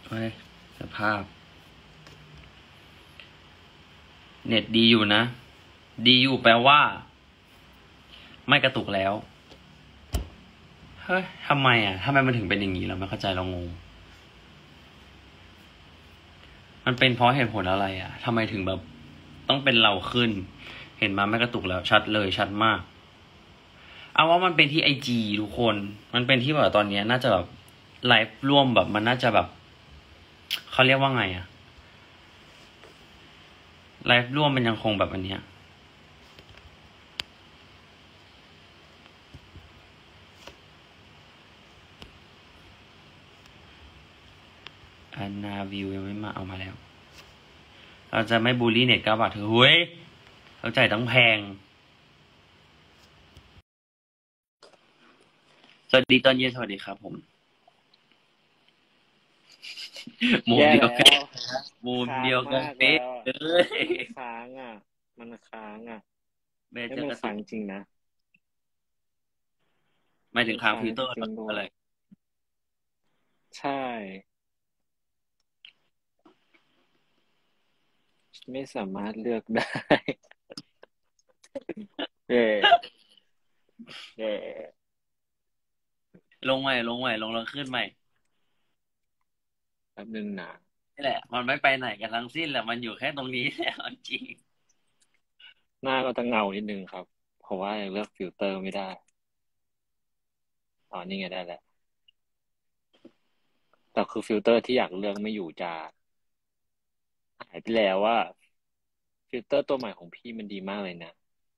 เฮ้ยสภาพเน็ตดีอยู่นะดีอยู่แปลว่าไม่กระตุกแล้วเฮ้ยทำไมทำไมมันถึงเป็นอย่างนี้เราไม่เข้าใจเรางงมันเป็นเพราะเหตุผลอะไรทำไมถึงแบบต้องเป็นเราขึ้นเห็นมาไม่กระตุกแล้วชัดเลยชัดมากเอาว่ามันเป็นที่IGทุกคนมันเป็นที่แบบตอนนี้น่าจะแบบไลฟ์ร่วมแบบมันน่าจะแบบเขาเรียกว่าไงไลฟ์ร่วมมันยังคงแบบอันเนี้ยอันนาวิวยังไม่มาเอามาแล้วเราจะไม่บูลลี่เน็ต9 บาทเธอเฮ้ยเขาจ่ายตั้งแพงสวัสดีตอนเย็นสวัสดีครับผมมุมแย่เดียวกันแล้วมุมค้างเดียวกันมากเป๊ะแล้วเลยมันค้างอ่ะมันค้างอ่ะเบสให้จะกระตุกมันค้างจริงนะหมายถึงค้างมันค้างฟิลเตอร์จริงๆด้วอะไรยใช่ไม่สามารถเลือกได้เย่เย่ลงใหม่ลงใหม่ลงแล้วขึ้นใหม่แป๊บนึงนะนี่แหละมันไม่ไปไหนกันทั้งสิ้นแหละมันอยู่แค่ตรงนี้แหละจริงหน้าก็จะเงานิดนึงครับเพราะว่ายังเลือกฟิลเตอร์ไม่ได้อ๋อนี่ไงได้แล้วแต่คือฟิลเตอร์ที่อยากเลือกไม่อยู่จะหายไปแล้วว่าฟิลเตอร์ตัวใหม่ของพี่มันดีมากเลยนะ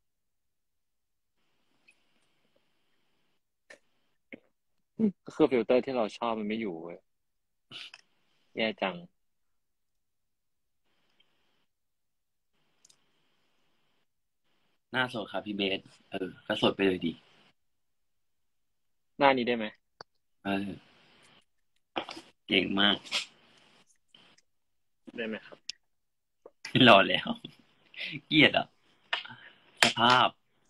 ก็คือฟิลเตอร์ที่เราชอบมันไม่อยู่เว้ยแย่จังหน้าสดครับพี่เบสก็สดไปเลยดีหน้านี้ได้ไหมเออเก่งมากได้ไหมครับรอแล้วเกลียดสภาพ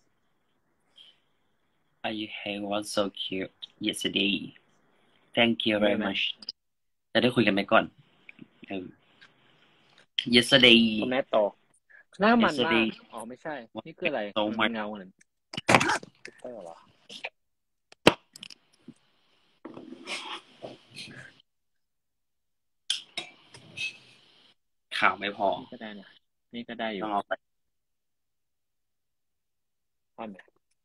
I hair was so cute yesterday thank you นี่ very นะ much จะได้คุยกันไหมก่อนเออ yesterday คุณแม่ตอกหน้ามันมาก yesterday อ๋อไม่ใช่ was นี่คืออะไร so มันเป็น much เงาเหมือนฟิลเตอร์เหรอข่าวไม่พอนี่ก็ได้นะนี่ก็ได้อยู่ต้องเอาไปท่อนไหน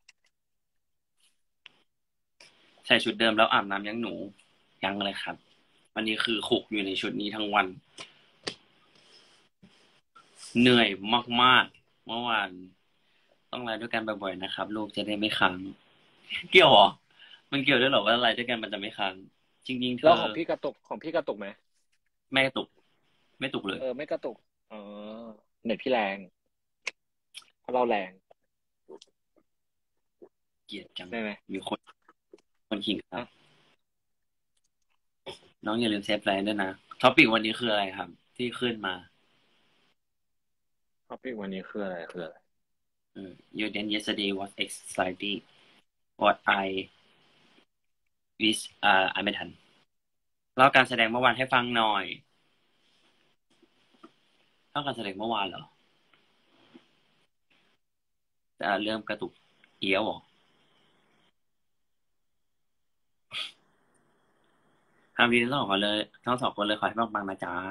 ใส่ชุดเดิมแล้วอาบน้ำยังหนูยังเลยครับวันนี้คือขุกอยู่ในชุดนี้ทั้งวันเหนื่อยมากๆเมื่อวานต้องไลฟ์ด้วยกันบ่อยๆนะครับลูกจะได้ไม่ค้างเกี่ยวเหรอมันเกี่ยวด้วยเหรอว่าไลฟ์ด้วยกันมันจะไม่ค้างจริงๆเธแล้วอของพี่กระตุกของพี่กระตุกไหมไม่ตุกไม่ตุกเลยไม่กระตุกอ๋อเน็ตพี่แรงเพราะเราแรงเกลียดจังได้ไหมมีคนขิงครับอ่ะน้องอย่าลืมเซฟไลน์ด้วยนะท็อปิกวันนี้คืออะไรครับที่ขึ้นมาท็อปิกวันนี้คืออะไรคืออะไร Your dance yesterday was exciting what I wish อ่านไม่ทันเล่าการแสดงเมื่อวานให้ฟังหน่อยเล่าการแสดงเมื่อวานเหรอเริ่มกระตุกเอี้ยวเหรอทำดีทั้งสองคนเลยทั้งสองคนเลยขอให้ปังๆนะจ๊ะ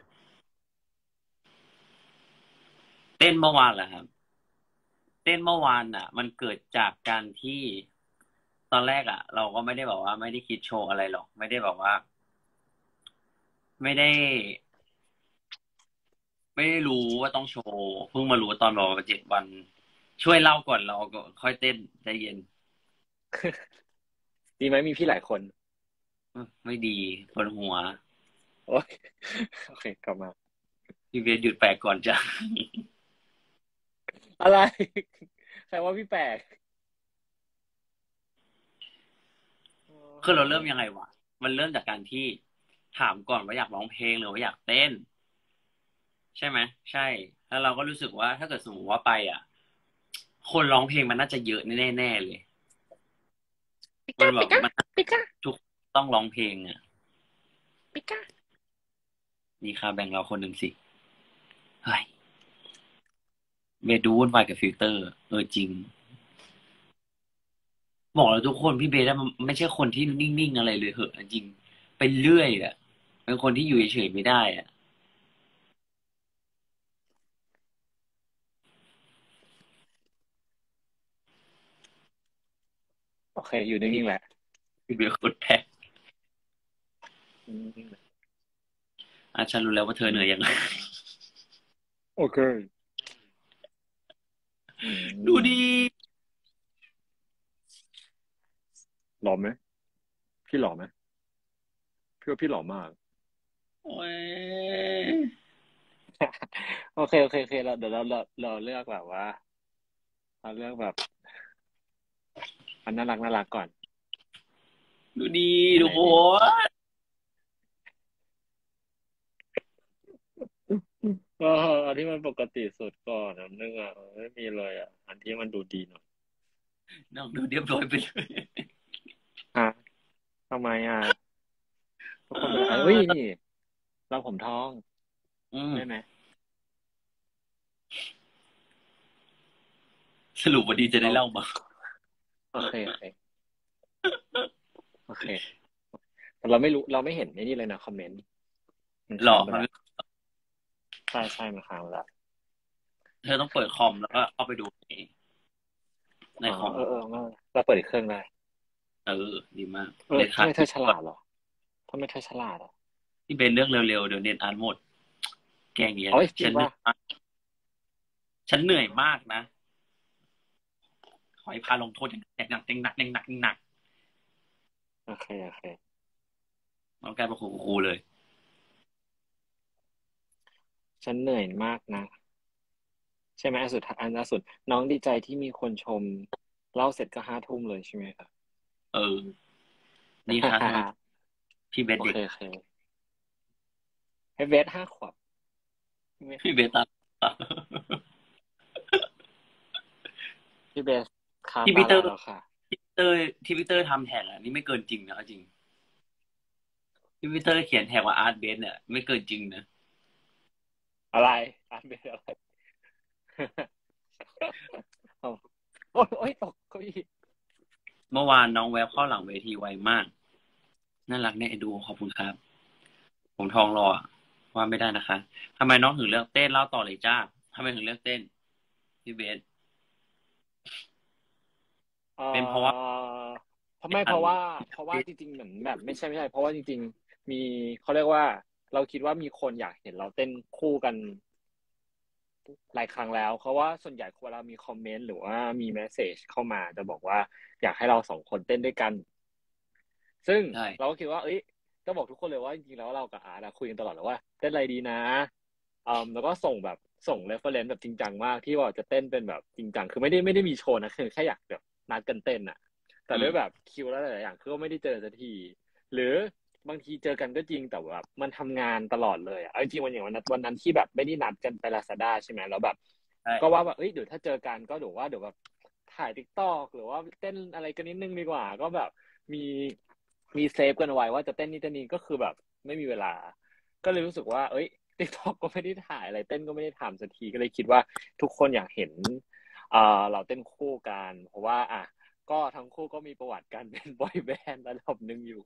เต้นเมื่อวานเหรอครับเต้นเมื่อวานมันเกิดจากการที่ตอนแรกเราก็ไม่ได้บอกว่าไม่ได้คิดโชว์อะไรหรอกไม่ได้บอกว่าไม่ได้ไม่ได้รู้ว่าต้องโชว์เพิ่งมารู้ตอนบอกว่า7 วันช่วยเล่าก่อนเราก็ค่อยเต้นใจเย็นดีไหมมีพี่หลายคนไม่ดีปวดหัวโอ้ยโอเคกลับมาพี่เบียร์หยุดแปลกก่อนจ้ะอะไรใครว่าพี่แปลกโอ้โหคือเราเริ่มยังไงวะมันเริ่มจากการที่ถามก่อนว่าอยากร้องเพลงหรือว่าอยากเต้นใช่ไหมใช่แล้วเราก็รู้สึกว่าถ้าเกิดสมมติว่าไปคนร้องเพลงมันน่าจะเยอะแน่ๆเลยปิมันแบบก้าปิก้ามันปิก้าทุกต้องร้องเพลงปิก้ามีค่าแบ่งเราคนหนึ่งสิเฮ้ยเบสดูวุ่นวายกับฟิลเตอร์จริงบอกแล้วทุกคนพี่เบสอะมันไม่ใช่คนที่นิ่งๆอะไรเลยเหอะจริงไปเรื่อยอ่ะเป็นคนที่อยู่เฉยๆไม่ได้อ่ะโอเคอยู่นิ่งๆแหละพี่เบสโคตรแพ้นิ่งๆแหละฉันรู้แล้วว่าเธอเหนื่อยยังไงโอเคอืดูมดีหล่อไหมพี่หล่อไหมพี่ว่าพี่หล่อมากโอ้ยโอเคโอเคโอเคเราเดี๋ยวเราเลือกแบบว่าเราเลือกแบบอันน่ารักก่อนดูดีอันไหนทุกคดีนเอออันที่มันปกติสุดก่อนอันนึงอ่ะไม่มีเลยอ่ะอันที่มันดูดีหน่อยน้องดูเรียบร้อยไปเลยอ่ะทำไมอ่ะทุกเคนเป็นเอ้ยออนี่เราผมทองอืมได้ไหมสรุปวันนี้จะได้เราเล่ามาโอเคโอเคโอเคแต่เราไม่รู้เราไม่เห็นไอ้นี่เลยนะคอมเมนต์มันหรอมันค้างไปแล้วใช่มันค้างไปแล้วเธอต้องเปิดคอมแล้วก็เข้าไปดูในอ๋อคอมเอองั้นเราเปิดอีกเครื่องได้ดีมากเออเน็ตหายทำไมเธอฉลาดเหรอทำไมเธอฉลาดอ่ะที่เป็นเรื่องเร็วๆเดี๋ยวเน็ตอ่านหมดแกล้งเงี้ยเอ้ยนะจริงป่ะฉันเหนื่อยมากนะขอให้พาลงโทษอย่างหนักอย่างหนักอย่างหนักอย่างหนักโอเคโอเคน้องกลายเป็นครูเลยฉันเหนื่อยมากนะ ใช่ไหมอันสุดท้ายอันล่าสุดน้องดีใจที่มีคนชมเล่าเสร็จก็5 ทุ่มเลยใช่ไหมครับเออนี่ค่ะทำไมพี่เบสเด็กโอเคโอเคให้เวท5 ขวบไม่พี่เบสตาพี่เบสคาที่ตาพีเตอร์ลายแล้วค่ะเตอร์ที่พีเตอร์ทำแท็กอ่ะนี่ไม่เกินจริงนะเอาจริงที่พีเตอร์เขียนแท็กว่าอาร์ตเบสเนี่ยไม่เกินจริงนะอะไรอ่านเบสอะไรเอาโอ้ยโอ้ยตกเก้าอี้เมื่อวานน้องแวบเข้าหลังเวทีไวมากน่ารักเนี่ยดูขอบคุณครับผมทองรออะว่าไม่ได้นะคะทำไมน้องถึงเลือกเต้นเล่าต่อเลยจ้าทำไมถึงเลือกเต้นพี่เบสเอ่เป็นเพราะว่าอเพราะไม่เพอันราะว่าเพราะว่าจริงๆเหมือนแบบไม่ใช่เพราะว่าจริงๆมีเขาเรียกว่าเราคิดว่ามีคนอยากเห็นเราเต้นคู่กัน หลายครั้งแล้วเพราะว่าส่วนใหญ่เวลามีคอมเมนต์หรือว่ามีเมสเซจเข้ามาจะบอกว่าอยากให้เรา2 คนเต้นด้วยกันซึ่งใช่เราก็คิดว่าเอ้ยก็บอกทุกคนเลยว่าจริงๆแล้วเรากับอาร์ตอะคุยกันตลอดเลยว่าเต้นอะไรดีนะแล้วก็ส่งเรฟเฟอเรนซ์แบบจริงจังมากที่ว่าจะเต้นเป็นแบบจริงจังคือไม่ได้มีโชว์นะคือแค่อยากแบบนัดกันเต้นอะแต่อืมด้วยแบบคิวแล้วหลายๆอย่างคือก็ไม่ได้เจอสักทีหรือบางทีเจอกันก็จริงแต่แบบมันทำงานตลอดเลยอะเอาจริงๆวันนั้นที่แบบไม่ได้นัดกันไปลาซาด้าใช่ไหมแล้วแบบใช่ก็ว่าแบบเอ้ยเดี๋ยวถ้าเจอกันก็เดี๋ยวแบบถ่ายติ๊กตอกหรือว่าเต้นอะไรกันนิดนึงดีกว่าก็แบบมีมีเซฟกันไว้ว่าจะเต้นนี่เต้นนี้ก็คือแบบไม่มีเวลาก็เลยรู้สึกว่าเอ้ยติ๊กตอกก็ไม่ได้ถ่ายอะไรเต้นก็ไม่ได้ทำสักทีก็เลยคิดว่าทุกคนอยากเห็นเราเต้นคู่กันเพราะว่าอ่ะก็ทั้งคู่ก็มีประวัติการเป็นบอยแบนด์ระดับหนึ่งอยู่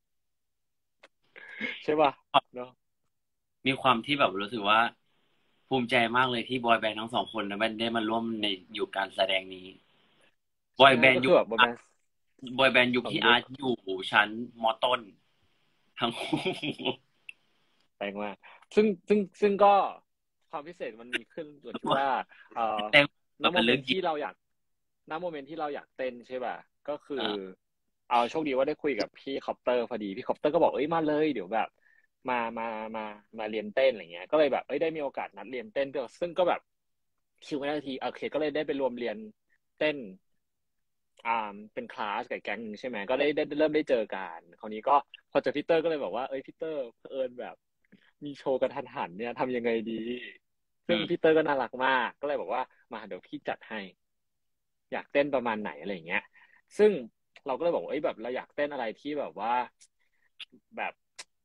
ใช่ป่ะเนาะมีความที่แบบรู้สึกว่าภูมิใจมากเลยที่บอยแบนด์ทั้งสองคนนะไม่ได้มาร่วมในอยู่การแสดงนี้บอยใช่ก็คือแบนด์ยุคแบบบอยแบนด์บอยแบนด์ยุคที่สองยุคอาร์ตอยู่ชั้นมอต้นทั้งคู่แปลงมากซึ่งก็ความพิเศษมันมีขึ้นส่วนที่ว่าเอ่อแต่ณแบบโมเมนต์เป็นเรื่องจริงที่เราอยากณโมเมนต์ที่เราอยากเต้นใช่ป่ะก็คืออ่าเอาโชคดีว่าได้คุยกับพี่คอปเตอร์พอดีพี่คอปเตอร์ก็บอกเอ้ยมาเลยเดี๋ยวแบบมามาเรียนเต้นอะไรเงี้ยก็เลยแบบเอ้ยได้มีโอกาสนัดเรียนเต้นด้วยซึ่งก็แบบคิวไม่ได้ทีโอเคก็เลยได้ไปรวมเรียนเต้นเป็นคลาสกับแก๊งหนึงใช่ไหมก็ได้เริ่มได้เจอกันคราวนี้ก็พอเจอพีเตอร์ก็เลยบอกว่าเอ้ยพีเตอร์เผอิญแบบมีโชว์กระทันหันเนี่ยทำยังไงดีซึ่งอืมพีเตอร์ก็น่ารักมากก็เลยบอกว่ามาเดี๋ยวพี่จัดให้อยากเต้นประมาณไหนอะไรอย่างเงี้ยซึ่งเราก็เลยบอกว่าเอ้ยแบบเราอยากเต้นอะไรที่แบบว่าแบบโช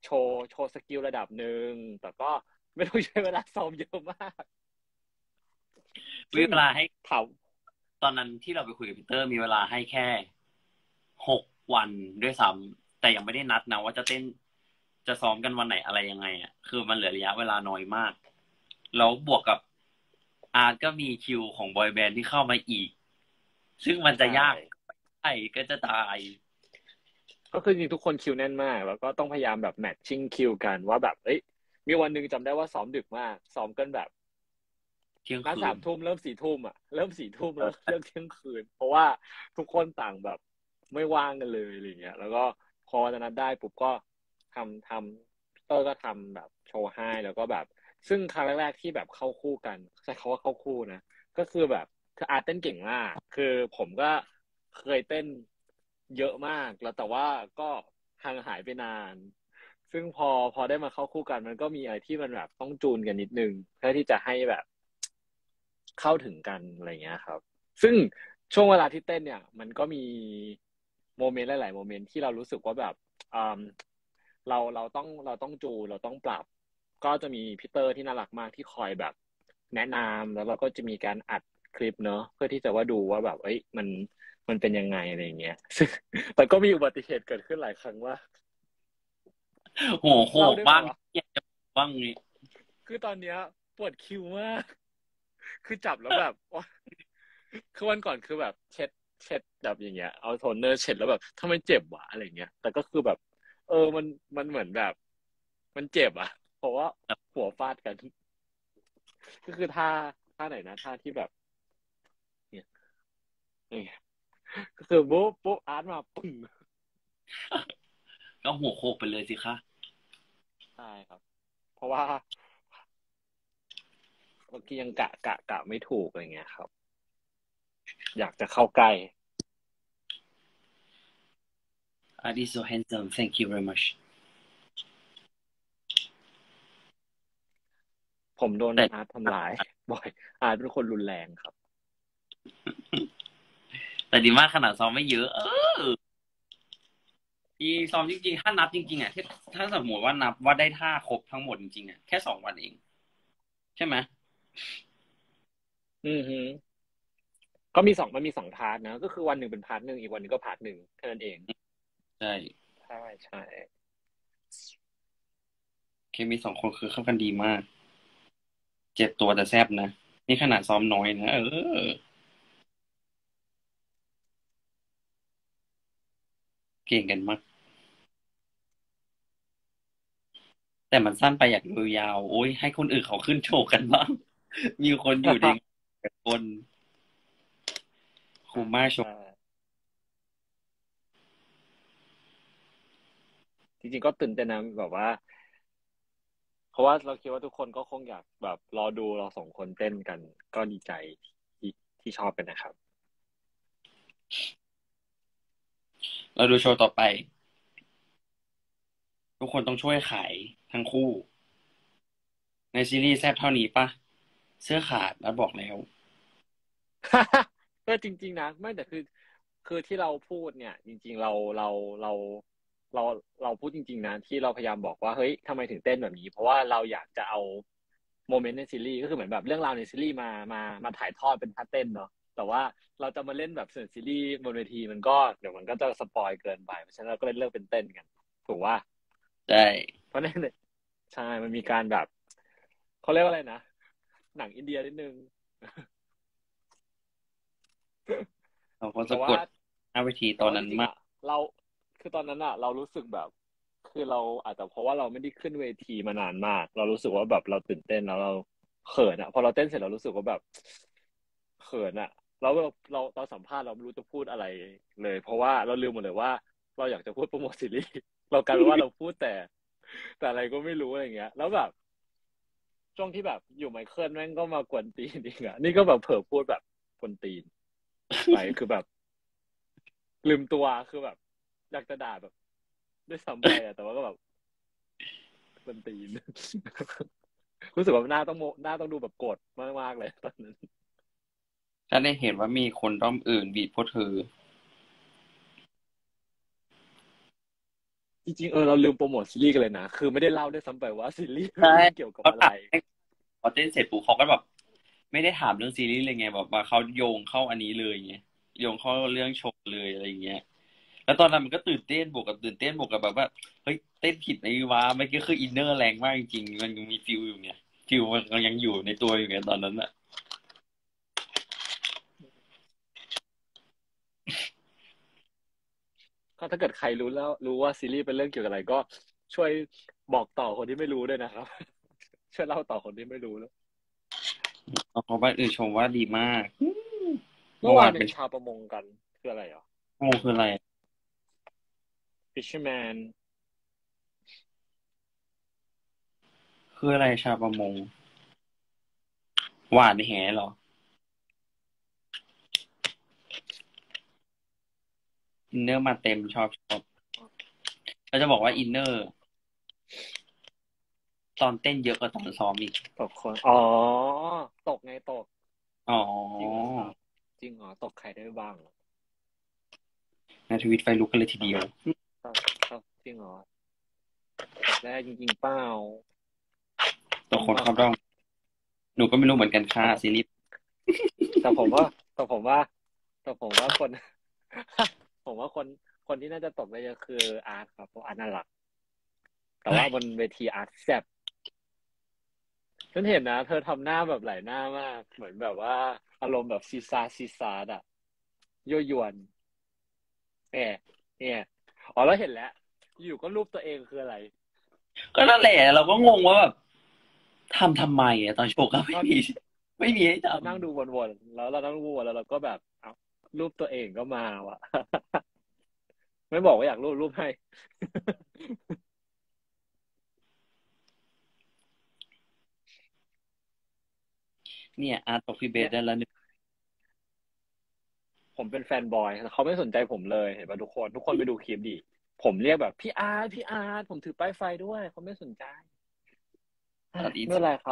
โชว์สกิลระดับหนึ่งแต่ก็ไม่ต้องใช้เวลาซ้อมเยอะมากมีซึ่งเวลาให้ถามตอนนั้นที่เราไปคุยกับพีเตอร์มีเวลาให้แค่6 วันด้วยซ้ำแต่ยังไม่ได้นัดนะว่าจะเต้นจะซ้อมกันวันไหนอะไรยังไงอ่ะคือมันเหลือระยะเวลาน้อยมากแล้วบวกกับอาร์ตก็มีคิวของบอยแบนด์ที่เข้ามาอีกซึ่งมันจะใช่ยากไอ้ก็จะตายก็คือจริงๆทุกคนคิวแน่นมากแล้วก็ต้องพยายามแบบแมทชิ่งคิวกันว่าแบบเอ้ยมีวันหนึ่งจำได้ว่าซ้อมดึกมากซ้อมกันแบบนัดเที่ยงคืน 3 ทุ่มเริ่ม4 ทุ่มเริ่ม4 ทุ่มแล้วเลิกเที่ยงคืนเพราะว่าทุกคนต่างแบบไม่ว่างกันเลยอะไรเงี้ยแล้วก็พอจะนัดได้ปุ๊บก็ทำพีเตอร์ก็ทำแบบโชว์ให้แล้วก็แบบซึ่งครั้งแรกๆที่แบบเข้าคู่กันใช้คำว่าเข้าคู่นะก็คือแบบคืออาร์ตเต้นเก่งมากคือผมก็เคยเต้นเยอะมากแล้วแต่ว่าก็ห่างหายไปนานซึ่งพอได้มาเข้าคู่กันมันก็มีอะไรที่มันแบบต้องจูนกันนิดนึงเพื่อที่จะให้แบบ เข้าถึงกันอะไรเงี้ยครับ ซึ่งช่วงเวลาที่เต้นเนี่ยมันก็มีโมเมนต์หลายๆโมเมนต์ที่เรารู้สึกว่าแบบอ่าเราต้องจูนเราต้องปรับก็จะมีพีเตอร์ที่น่ารักมากที่คอยแบบแนะนำแล้วเราก็จะมีการอัดคลิปเนอะเพื่อที่จะว่าดูว่าแบบเอ้ยมันเป็นยังไงอะไรอย่างเงี้ยซึ่งแต่ก็มีอุบัติเหตุเกิดขึ้นหลายครั้งว่าโหโหเล่ากบ้างได้ไหมวะอยากจะบ้างนี้คือตอนเนี้ยปวดคิวมาก คือจับแล้วแบบว่าคือวันก่อนคือแบบเช็ดแบบอย่างเงี้ยเอาโทนเนอร์เช็ดแล้วแบบทำไมเจ็บวะอะไรเงี้ยแต่ก็คือแบบมันเหมือนแบบมันเจ็บเพราะว่าหัวฟาดกันก็คือท่าไหนนะท่าที่แบบเนี่ยเนี่ยก็คือปุ๊บอาร์ตมาปึ้งก็หัวโขกไปเลยสิคะใช่ครับเพราะว่าเมื่อกี้ยังกะไม่ถูกอะไรเงี้ยครับอยากจะเข้าใกล้ Art is so handsome thank you very much ผมโดนแต่อาร์ตทำร้ายบ่อยอาร์ตเป็นคนรุนแรงครับแต่ดีมากขนาดซ้อมไม่เยอะอีซ้อมจริงๆถ้านับจริงๆอ่ะถ้าสมมติว่านับว่าได้ท่าครบทั้งหมดจริงๆอ่ะแค่2 วันเองใช่ไหมอือฮึ ก็มันมีสองพาร์ทนะก็คือวันหนึ่งเป็นพาร์ทหนึ่งอีกวันหนึ่งก็พาร์ทหนึ่งแค่นั้นเองใช่ใช่ใช่เคมี2 คนคือเข้ากันดีมากเจ็บตัวแต่แซบนะนี่ขนาดซ้อมน้อยนะเก่งกันมากแต่มันสั้นไปอยากดูยาวโอ้ยให้คนอื่นเขาขึ้นโชว์กันบ้างมีคนอยู่ดีคนคูใช่ม่าโชใช่ว์จริงๆก็ตื่นเต้นนะแบบว่าเพราะว่าเราคิดว่าทุกคนก็คงอยากแบบรอดูเราสองคนเต้นกันก็ดีใจที่ที่ชอบกันนะครับเราดูโชว์ต่อไปทุกคนต้องช่วยขายทั้งคู่ ในซีรีส์แซบเท่านี้ปะเสื้อขาดแล้วบอกแล้วจริงๆนะไม่แต่คือที่เราพูดเนี่ยจริงๆเราเราเราพูดจริงๆนะที่เราพยายามบอกว่าเฮ้ยทำไมถึงเต้นแบบนี้เพราะว่าเราอยากจะเอาโมเมนต์ในซีรีส์ก็คือเหมือนแบบเรื่องราวในซีรีส์มาถ่ายทอดเป็นท่าเต้นเนาะแต่ว่าเราจะมาเล่นแบบเสียงซีรีส์บนเวทีมันก็เดี๋ยวมันก็จะสปอยเกินไปเพราะฉะนั้นเราก็เลยเลือกเป็นเต้นกันถูกว่าได้เพราะนั่นใช่มันมีการแบบเขาเรียกว่าอะไรนะหนังอินเดียนิดนึงเราก็แต่ว่าสะกดหน้าเวทีตแต่อนนั้นมากว่าจริงๆเราคือตอนนั้นเรารู้สึกแบบคือเราอาจจะเพราะว่าเราไม่ได้ขึ้นเวทีมานานมากเรารู้สึกว่าแบบเราตื่นเต้นแล้วเราเขินพอเราเต้นเสร็จเรารู้สึกว่าแบบเขินแล้วเราสัมภาษณ์เราไม่รู้จะพูดอะไรเลยเพราะว่าเราลืมหมดเลยว่าเราอยากจะพูดโปรโมทซีรีส์เรากลายเป็นว่าเราพูดแต่อะไรก็ไม่รู้อะไรเงี้ยแล้วแบบช่วงที่แบบอยู่ไมเคิลแม่งก็มากวนตีนอีกนี่ก็แบบเผลอพูดแบบกวนตีนไปคือแบบ ลืมตัวคือแบบอยากจะด่าแบบด้วยซ้ำไปแต่ว่าก็แบบคนตีนรู้สึกว่าหน้าต้องดูแบบโกรธมากๆเลยตอนนั้นถ้าได้เห็นว่ามีคนด้อมอื่นบีบพวกเธอริงๆเราลืมโปรโมทซีรีส์กันเลยนะคือไม่ได้เล่าด้วยซ้ำไปว่าซีรีส์ใช่เรื่องเกี่ยวกับอะไรเขาถามพอเต้นเสร็จปุ๊บเขาก็แบบไม่ได้ถามเรื่องซีรีส์เลยไงแบบว่าเขาโยงเข้าอันนี้เลยไงโยงเข้าเรื่องโชว์เลยอะไรอย่างเงี้ยแล้วตอนนั้นมันก็ตื่นเต้นบวกกับตื่นเต้นบวกกับแบบว่าเฮ้ยเต้นผิดไหมวะไม่ก็คืออินเนอร์แรงมากจริงๆมันยังมีฟิลอยู่ไงฟิลมันยังอยู่ในตัวอยู่ไงตอนนั้นอะก็ถ้าเกิดใครรู้แล้วรู้ว่าซีรีส์เป็นเรื่องเกี่ยวกับอะไรก็ช่วยบอกต่อคนที่ไม่รู้ด้วยนะครับช่วยเล่าต่อคนที่ไม่รู้แล้วเพราะว่าชมว่าดีมากเมื่อวานเป็นเมื่อวานเป็นชาวประมงกันคืออะไรเหรอโมงคืออะไร fisherman คืออะไรชาวประมงหวานแหเหรออินเนอร์มาเต็มชอบเราจะบอกว่าอินเนอร์ตอนเต้นเยอะกว่าตอนซ้อมอีกตกคนอ๋อตกไงตกอ๋อจริงเหรอครับจริงเหรอตกใครได้บ้างในทวิตไฟลุกกันเลยทีเดียวครับครับจริงเหรอตกได้จริงๆเปล่าต่อคนจริงเปล่าครับเข้าด้อมหนูก็ไม่รู้เหมือนกันค่ะแต่ผมซีรีส์แต่ผมว่าแต่ผมว่าแต่ผมว่าคนผมว่าคนที่น่าจะตกได้เยอะคืออาร์ตครับเพราะอาร์ตน่ารักแต่เฮ้ยว่าบนเวทีอาร์ตแซ่บฉันเห็นนะเธอทำหน้าแบบหลายหน้ามากเหมือนแบบว่าอารมณ์แบบซีซาร์อะยั่วยวนเนี่ยเนี่ยอ๋อแล้วเห็นแล้วอยู่ก็รูปตัวเองคืออะไรก็นั่นแหละเราก็งงว่าแบบทำไมอะตอนโชว์ก็ไม่ก็มีไม่มีให้ทก็นั่งดูวนๆแล้วเรานั่งดูวนแล้วเราก็แบบเอ้ารูปตัวเองก็มาว่ะไม่บอกว่าอยากรูปให้ำเนี่ยอาร์ตตกพี่เบเนี่ยสได้แล้วหนึ่งผมเป็นแฟนบอยเขาไม่สนใจผมเลยเห็นป่ะทุกคนไปดูคลิปดิผมเรียกแบบพี่อาร์ตผมถือป้ายไฟด้วยเขาไม่สนใจอาร์ตอินไม่เป็นไรครับ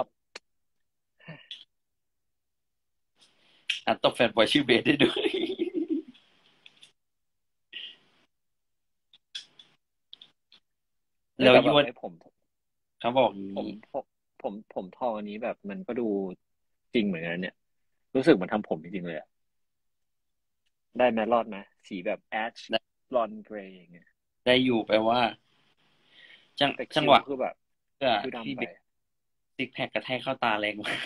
อาร์ตตกแฟนบอยชื่อเบสได้ด้วยเอ้ยแต่แบแล้วยวนบไอ้ผมเขาบอกอย่าผมงนี้ผมผมทองอันนี้แบบมันก็ดูจริงเหมือนกันเนี่ยรู้สึกเหมันทำผมจริงๆเลยอะได้ไหมรอดไหมสีแบบแอชได้บลอนเกรย์อย่างเงี้ยได้อยู่แปลว่าจังแต่คิ้จังหวะวคือแบบเพื่อคิ้วดำไปพี่เบสซิกแพคกระแทกเข้าตาแรงมาก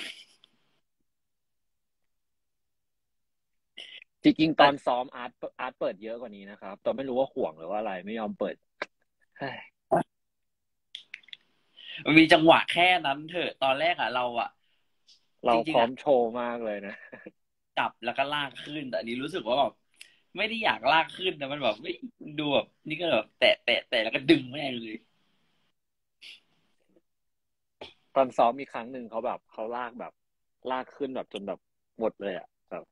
จริงๆตแต่อนซ้อมอาร์ตเปิดเยอะกว่านี้นะครับแต่ไม่รู้ว่าห่วงหรือว่าอะไรไม่ยอมเปิดเฮ้ยมันมีจังหวะแค่นั้นเถอะตอนแรกอ่ะเราอ่ะจเราพริงๆอ่ะร้อมโชว์มากเลยนะจับแล้วก็ลากขึ้นแต่อันนี้รู้สึกว่าแบบไม่ได้อยากลากขึ้นแต่มันแบบไม่ดูแบบนี่ก็แบบแตะแล้วก็ดึงแม่งเลยตอนซ้อมมีครั้งหนึ่งเขาแบบเขาลากแบบลากขึ้นแบบจนแบบหมดเลยอ่ะแบบ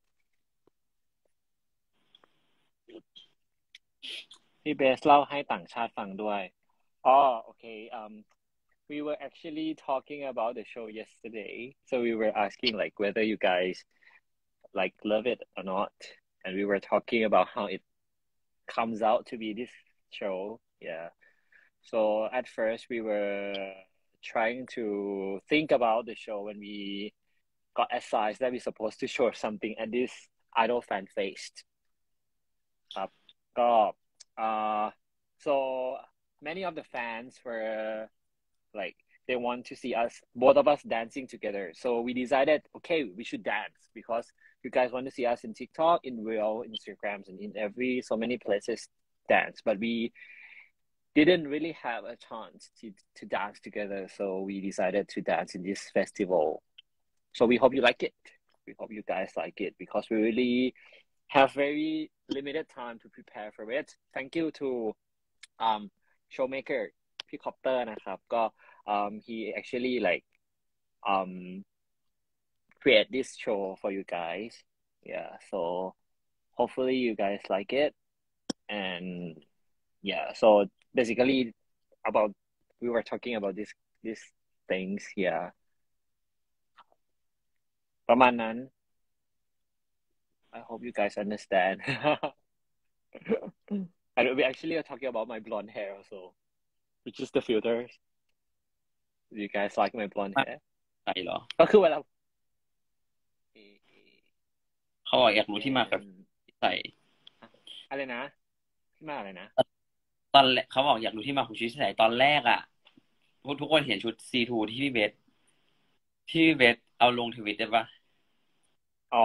พี่เบสเล่าให้ต่างชาติฟังด้วยอ๋อโอเคwe were actually talking about the show yesterday so we were asking like whether you guys like love it or not and we were talking about how it comes out to be this show yeah. So at first we were trying to think about the show when we got assigned that we're supposed to show something at this Idol Fan Fest ครับก็ so many of the fans were like they want to see us both of us dancing together so we decided okay we should dance because you guys want to see us in TikTok in real Instagrams and in every so many places dance but we didn't really have a chance to dance together, so we decided to dance in this festival. So we hope you like it. We hope you guys like it because we really have very limited time to prepare for it. Thank you to showmaker พี่คอปเตอร์นะครับก็ he actually like um create this show for you guys. Yeah, so hopefully you guys like it and yeah, so basically about we were talking about this things yeah ประมาณนั้น I hope you guys understand and we actually are talking about my blonde hair also, which is the filters. Do you guys like my blonde hair? ใส่เหรอก็คือเวลาเอ่อเขาบอกอยากรู้ที่มากับใส่อะไรนะที่มาอะไรนะตอนแรกเขาบอกอยากรู้ที่มาของชุดที่ใส่ตอนแรกอ่ะทุกคนเห็นชุดซีทูที่พี่เบสเอาลงทวิตได้ปะอ๋อ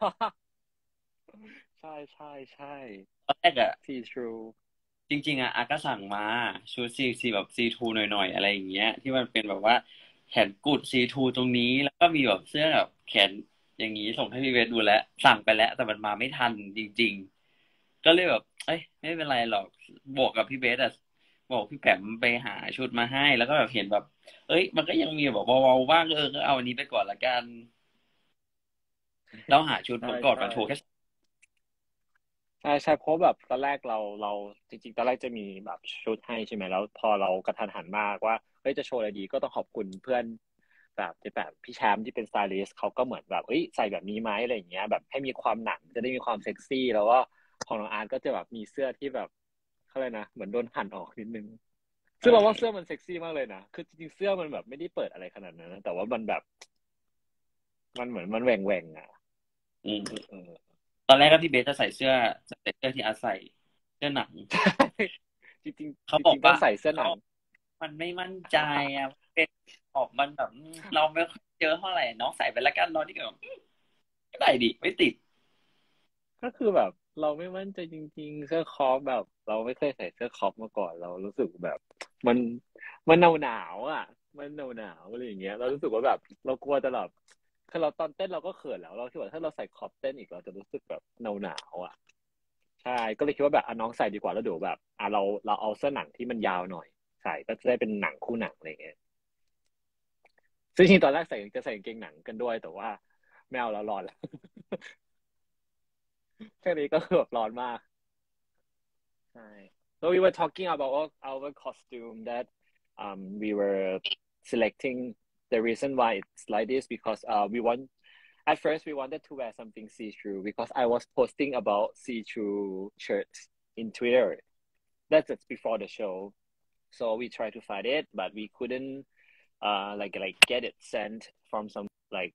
ใช่ใช่ใช่ตอนแรกอ่ะ see true จริงๆอ่ะอาก็สั่งมาชุดซีแบบซีทูหน่อยๆอะไรอย่างเงี้ยที่มันเป็นแบบว่าแขนกุดซีทูตรงนี้แล้วก็มีแบบเสื้อแบบแขนอย่างนี้ส่งให้พี่เวสดูแล้วสั่งไปแล้วแต่มันมาไม่ทันจริงๆก็เลยแบบเอ้ยไม่เป็นไรหรอกบอกกับพี่เบสอ่ะบอกพี่แปมไปหาชุดมาให้แล้วก็แบบเห็นแบบเอ้ยมันก็ยังมีแบบเบาๆบ้างก็เอาอันนี้ไปก่อนละกันเราหาชุดใช่มาก่อนใช่มันโชว์แค่ใช่ใช่เพราะแบบตอนแรกเราจริงๆตอนแรกจะมีแบบชุดให้ใช่ไหมแล้วพอเรากระทันหันมากว่าเฮ้ยจะโชว์อะไรดีก็ต้องขอบคุณเพื่อนแบบพี่แชมป์ที่เป็นสไตลิสต์เขาก็เหมือนแบบเอ้ยใส่แบบนี้ไหมอะไรอย่างเงี้ยแบบให้มีความหนังจะได้มีความเซ็กซี่แล้วก็ของน้องอาร์ตก็จะแบบมีเสื้อที่แบบเขาเลยกนะเหมือนโดนหั่นออกนิดนึงเอซึ่งเราว่าเสื้ออมันเซ็กซี่มากเลยนะคือจริงๆเสื้อมันแบบไม่ได้เปิดอะไรขนาดนั้นนะแต่ว่ามันแบบมันเหมือนมันแหว่งอ่ะอืมเออตอนแรกก็พี่เบสจะใส่เสื้อที่อาใส่เสื้อหนังใช่จริงๆจเขาบอกว่าริงๆต้องใส่เสื้อหเขานังมันไม่มั่นใจอ่ะเป็นออกมันแบบเราไม่ค่อยเจอเท่าไหร่น้องใส่ไปแล้วกันน้องที่แบบก็ได้ดิไม่ติดก็คือแบบเราไม่มั่นใจจริงๆเสื้อคอปแบบเราไม่เคยใส่เสื้อคอปมาก่อนเรารู้สึกแบบมันมันหนาวอ่ะมันหนาวอะไรอย่างเงี้ยเรารู้สึกว่าแบบเรากลัวจะแบบคือเราตอนเต้นเราก็เขินแล้วเราคิดว่าถ้าเราใส่คอปเต้นอีกเราจะรู้สึกแบบหนาวอ่ะใช่ก็เลยคิดว่าแบบน้องใส่ดีกว่าแล้วเดี๋ยวแบบเราเอาเสื้อหนังที่มันยาวหน่อยใส่ก็จะได้เป็นหนังคู่หนังอะไรเงี้ยซึ่งจริงๆตอนแรกจะใส่กางเกงหนังกันด้วยแต่ว่าไม่เอาแล้วร้อนแล้วแค่นี้ก็คือแบบร้อนมาก Right. So we were talking about our costume that we were selecting. The reason why it's like this because we want at first we wanted to wear something see-through because I was posting about see-through shirts in Twitter. That's just before the show. So we tried to find it, but we couldn't like get it sent from some like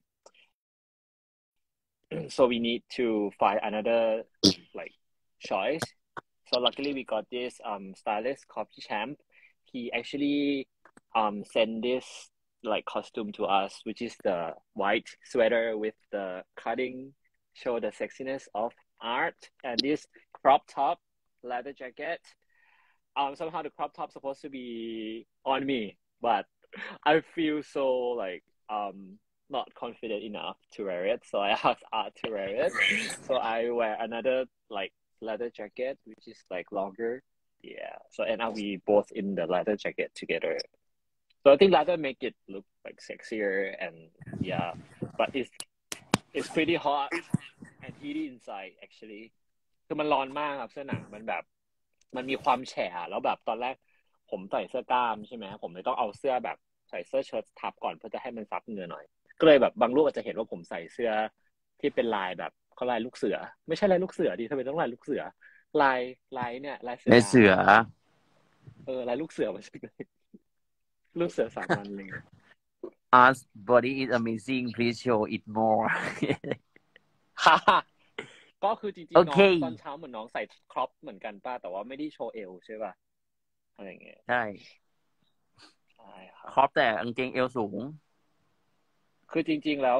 so we need to find another like choice. So luckily we got this stylist called Champ. He actually sent this like costume to us, which is the white sweater with the cutting, show the sexiness of art, and this crop top leather jacket. Somehow the crop top supposed to be on me, but I feel so like not confident enough to wear it, so I asked Art to wear it. So I wear another like leather jacket, which is like longer. Yeah. So and now we both in the leather jacket together. So I think leather make it look like sexier and yeah, but it's pretty hot and heaty inside actually. คือมันร้อนมากครับเสื้อหนังมันแบบมันมีความแฉะแล้วแบบตอนแรกผมใส่เสื้อกล้ามใช่ไหมผมเลยต้องเอาเสื้อแบบใส่เสื้อเชิ้ตทับก่อนเพื่อจะให้มันซับเหงื่อหน่อยก็เลยแบบบางรูปอาจจะเห็นว่าผมใส่เสื้อที่เป็นลายแบบเขาลายลูกเสือไม่ใช่ลายลูกเสือดิทำไมต้องลายลูกเสือลายเนี่ยลายเสือดาวอ่ะลายลูกเสือมันใช่ไหมลูกเสือสามัญเลย Art's body is amazing. Please show it more. ค่ะก็คือจริงๆน้อง Okay. ตอนเช้าเหมือนน้องใส่ครอปเหมือนกันป้าแต่ว่าไม่ได้โชว์เอวใช่ป่ะอะไรอย่างเงี้ยใช่ใช่ครับครอปแต่กางเกงเอวสูงคือจริงๆแล้ว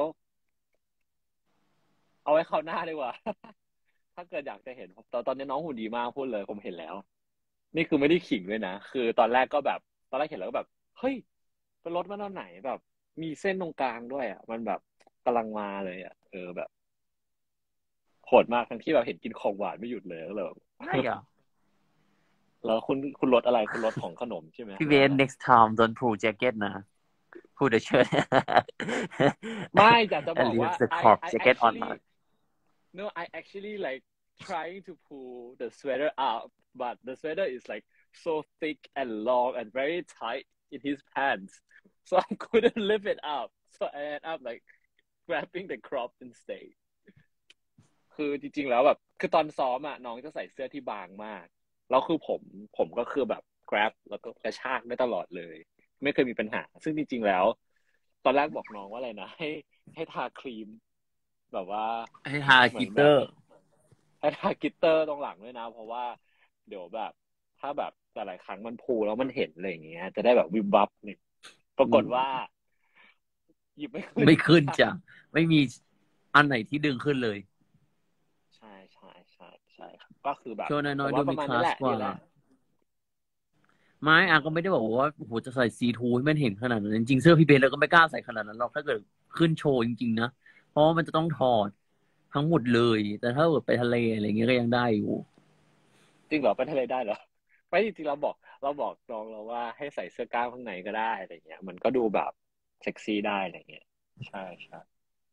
เอาไว้คราวหน้าดีกว่า ถ้าเกิดอยากจะเห็นตอนนี้น้องหุ่นดีมากพูดเลยผมเห็นแล้ว นี่คือไม่ได้ขิงด้วยนะคือตอนแรกก็แบบตอนแรกเห็นแล้วก็แบบเฮ้ยเป็นรถมาตอนไหนแบบ มีเส้นตรงกลางด้วยอ่ะมันแบบกำลังมาเลยอ่ะแบบโหดมากทั้งที่แบบเห็นกินของหวานไม่หยุดเลยแล้วแบบใช่เหรอแล้วคุณรถอะไรคุณรถของขนมใช่ไหมพี่หเบรือนอะไร next time don't pull jacket นะ pull the shirt ไม่อยากจะบ and อกว่า leave the I crop I jacket on actually no I actually like trying to pull the sweater up but the sweater is like so thick and long and very tight in his pants so I couldn't lift it up so I ended up like grabbing the crop instead คือจริงๆแล้วแบบคือตอนซ้อมอ่ะน้องจะใส่เสื้อที่บางมากแล้วคือผมก็คือแบบ grab แล้วก็กระชากได้ตลอดเลย ไม่เคยมีปัญหา ซึ่งจริงๆแล้ว ตอนแรกบอกน้องว่าอะไรนะให้ทาครีม แบบว่าให้ทาเหมือนแบบกลิตเตอร์ให้ทากลิตเตอร์ตรงหลังด้วยนะ เพราะว่าเดี๋ยวแบบ ถ้าแบบแต่หลายครั้งมันพูแล้วมันเห็นอะไรอย่างเงี้ย จะได้แบบวิบวับนี่ปราอืมกฏว่าหยิบไม่ขึ้นไม่ขึ้นค่ะจ้ะไม่มีอันไหนที่ดึงขึ้นเลยใช่ใช่ใช่ใช่ครับก็คือแบบโชว์น้แต่ว่าอยๆดูมีคลาประมาณนี้แหละดีสกว่าแล้วไม่อาก็ไม่ได้บอกว่าโอ้โหจะใส่ซีทูให้มันเห็นขนาดนั้นจริงๆเสื้อพี่เบสเราก็ไม่กล้าใส่ขนาดนั้นหรอกถ้าเกิดขึ้นโชว์จริงๆนะเพราะว่ามันจะต้องถอดทั้งหมดเลยแต่ถ้าเกิดไปทะเลอะไรเงี้ยก็ยังได้อยู่จริงเหรอไปทะเลได้เหรอไม่จริงๆเราบอกน้องเราว่าให้ใส่เสื้อกล้ามข้างในก็ได้อะไรเงี้ยมันก็ดูแบบเซ็กซี่ได้อะไรเงี้ยใช่ใช่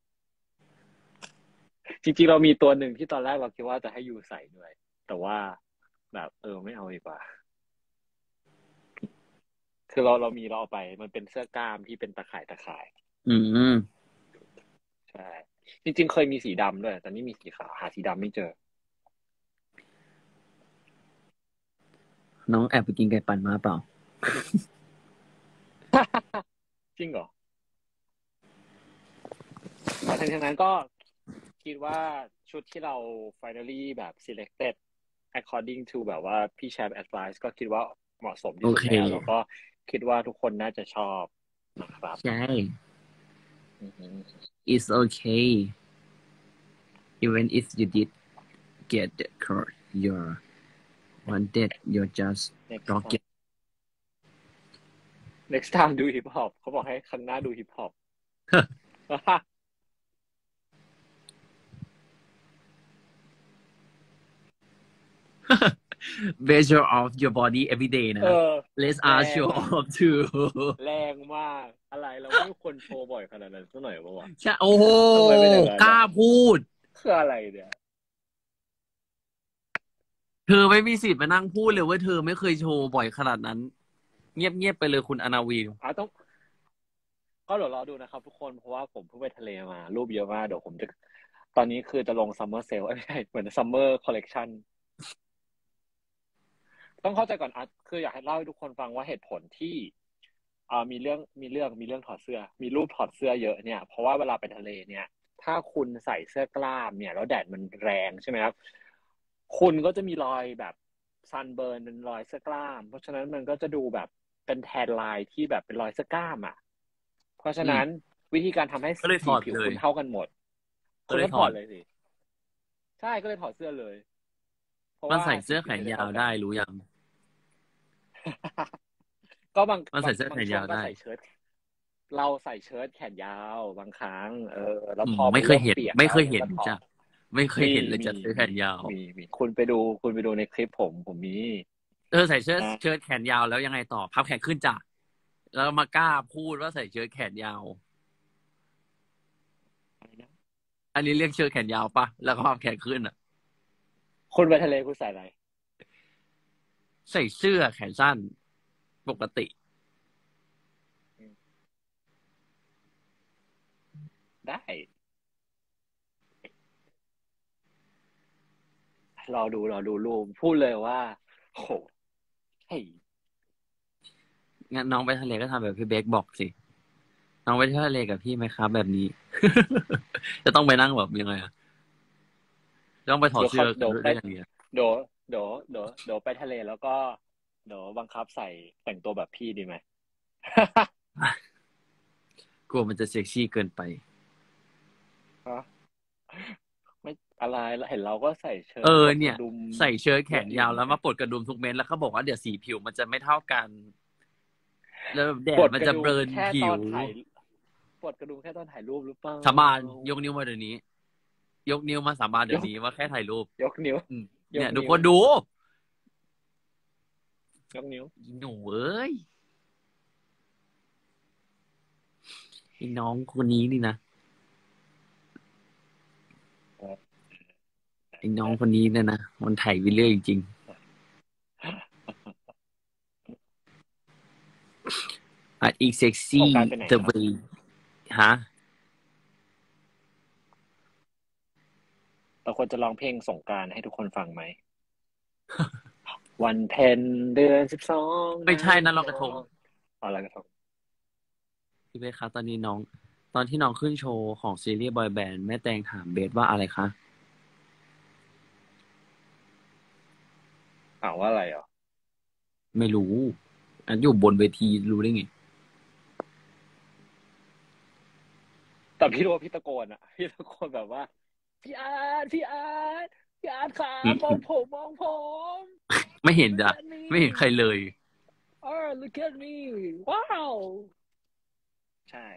จริงๆเรามีตัวหนึ่งที่ตอนแรกเราคิดว่าจะให้ยูใส่ด้วยแต่ว่าแบบไม่เอาดีกว่าคือเราเอาไปมันเป็นเสื้อกล้ามที่เป็นตะข่ายอืมใช่จริงๆเคยมีสีดำด้วยแต่นี่มีสีขาวหาสีดำไม่เจอน้องแอบไปกินไก่ปั่นมาเปล่าจริงเหรอแต่ทั้งนี้นั้นก็คิดว่าชุดที่เรา finally แบบ selected according to แบบว่าพี่แชมป์ advice ก็คิดว่าเหมาะสมโอที่สุดเคแล้วก็คิดว่าทุกคนน่าจะชอบนะครับใช่อือฮึ it's okay even if you did get the card you're wanted you're just next time rocket next time ดู hip hop เขาบอกให้ครั้งหน้าดู hip hop measure of your body every day เอนะอ let's แร ask ง you อ่ะ off too แรงมากอะไรเราไม่ควรโชว์บ่อยขนาดนั้นซะหน่อยวะวะใช่โอ้โหทำไมเป็นอย่างนั้นกล้าอ่ะพูดคืออะไรเนี่ยเธอไม่มีสิทธิ์มานั่งพูดเลยว่าเธอไม่เคยโชว์บ่อยขนาดนั้น เงียบๆไปเลยคุณอนาวีต้อง ก็เดี๋ยวรอดูนะครับทุกคนเพราะว่าผมเพิ่งไปทะเลมารูปเยอะมากเดี๋ยวผมจะตอนนี้คือจะลงซัมเมอร์เซลไม่ใช่เหมือนซัมเมอร์คอลเลกชันต้องเข้าใจก่อนคืออยากให้เล่าให้ทุกคนฟังว่าเหตุผลที่มีเรื่องถอดเสื้อมีรูปถอดเสื้อเยอะเนี่ยเพราะว่าเวลาไปทะเลเนี่ยถ้าคุณใส่เสื้อกล้ามเนี่ยแล้วแดดมันแรงใช่ไหมครับคุณก็จะมีรอยแบบซันเบิร์นเป็นรอยเสื้อกล้ามเพราะฉะนั้นมันก็จะดูแบบเป็นแทนไลน์ที่แบบเป็นรอยเสื้อกล้ามอ่ะ เพราะฉะอืมนั้นวิธีการทำให้ก็เลยถสีผิวอดเลยคุณเท่ากันหมดคุณก็ก็เลยถอดถอดเลยสิใช่ก็เลยถอดเสื้อเลยเพราะมันว่าใส่เสื้อแขสีผิวจะได้นยาวเท่ากันได้รู้ยังก็บางมันบางใส่เสื้อแขบางช่วงก็นยาวได้ใส่เชิ้ตเราใส่เชิ้ตแขนยาวบางครั้งแล้วอืมพอมันเริ่มไม่เคยเห็นเปียกไม่เคแล้วเนี่ยยเห็นจ้ะก็ถอดไม่เคยมีเห็นเลยมีจะเสื้อแขมีนยาวมีคุณไปดูในคลิปผมมีเธอใส่เชิ้ตนะเชิ้ตแขนยาวแล้วยังไงต่อพับแขนขึ้นจ้ะแล้วมากล้าพูดว่าใส่เชิ้ตแขนยาวอะไรนะอันนี้เรียกเชิ้ตแขนยาวปะแล้วก็พับแขนขึ้นอ่ะคุณไปทะเลคุณใส่อะไรใส่เสื้อแขนสั้นปกติได้รอดูรูปพูดเลยว่าโหเฮ้ยงั้นน้องไปทะเลก็ทำแบบพี่เบคบอกสิน้องไปเที่ยวทะเลกับพี่ไหมครับแบบนี้ จะต้องไปนั่งแบบยังไงอ่ะต้องไปถอดเดี๋ยวเสื้อกันเขาเดี๋ยวไปด้วยอย่างเงี้ยเดี๋ยวไปทะเลแล้วก็เดี๋ยวบังคับใส่แต่งตัวแบบพี่ดีไหมกลัวมันจะเซ็กซี่เกินไปฮะไม่อะไรเห็นเราก็ใส่เชิ้เออตปลดกเนี่ยระดุมใส่เชิ้ตแขเยอะนอยู่นะยาวแล้วมาปลดกระดุมทุกเม็ดแล้วเขาบอกว่าเดี๋ยวสีผิวมันจะไม่เท่ากันแล้วแดปลดมันดกระดุมจะเบิร์นแค่ตผิวอนถ่ายปลดกระดุมแค่ตอนถ่ายรูปหรือเปล่าสาบานยกนิ้วมาเดี๋ยวนี้ยกนิ้วมาสาบานเดี๋ยกยวนี้ว่าแค่ถ่ายรูปยกนิ้วอืมยเนี่ยทุกกนิ้วคนดูยกนิ้วหนูเอ้ยไอ้น้องคนนี้นี่นะไอ้น้องคนนี้เนี่ยนะมันถ่ายไปเรื่อยจริงๆอ่ะอีกเซ็กสงซี่กรานต์ไปไหน the ครับ way ฮะเราควรจะร้องเพลงสงกรานต์ให้ทุกคนฟังไหมวันเพ็ญเดือน12 ไม่ใช่นะลอยกระทงอ๋อลอยกระทงพี่เบสคะตอนที่น้องขึ้นโชว์ของซีรีส์บอยแบนด์แม่แตงถามเบสว่าอะไรคะถามว่าอะไรอ่ะไม่รู้ อันอยู่บนเวทีรู้ได้ไงแต่พี่รู้ว่าพี่ตะโกนอ่ะพี่ตะโกนแบบว่าพี่อาร์ตค่ะมองผมไม่เห็น look จ้ะ at me ไม่เห็นใครเลย look at me ว้าวใช่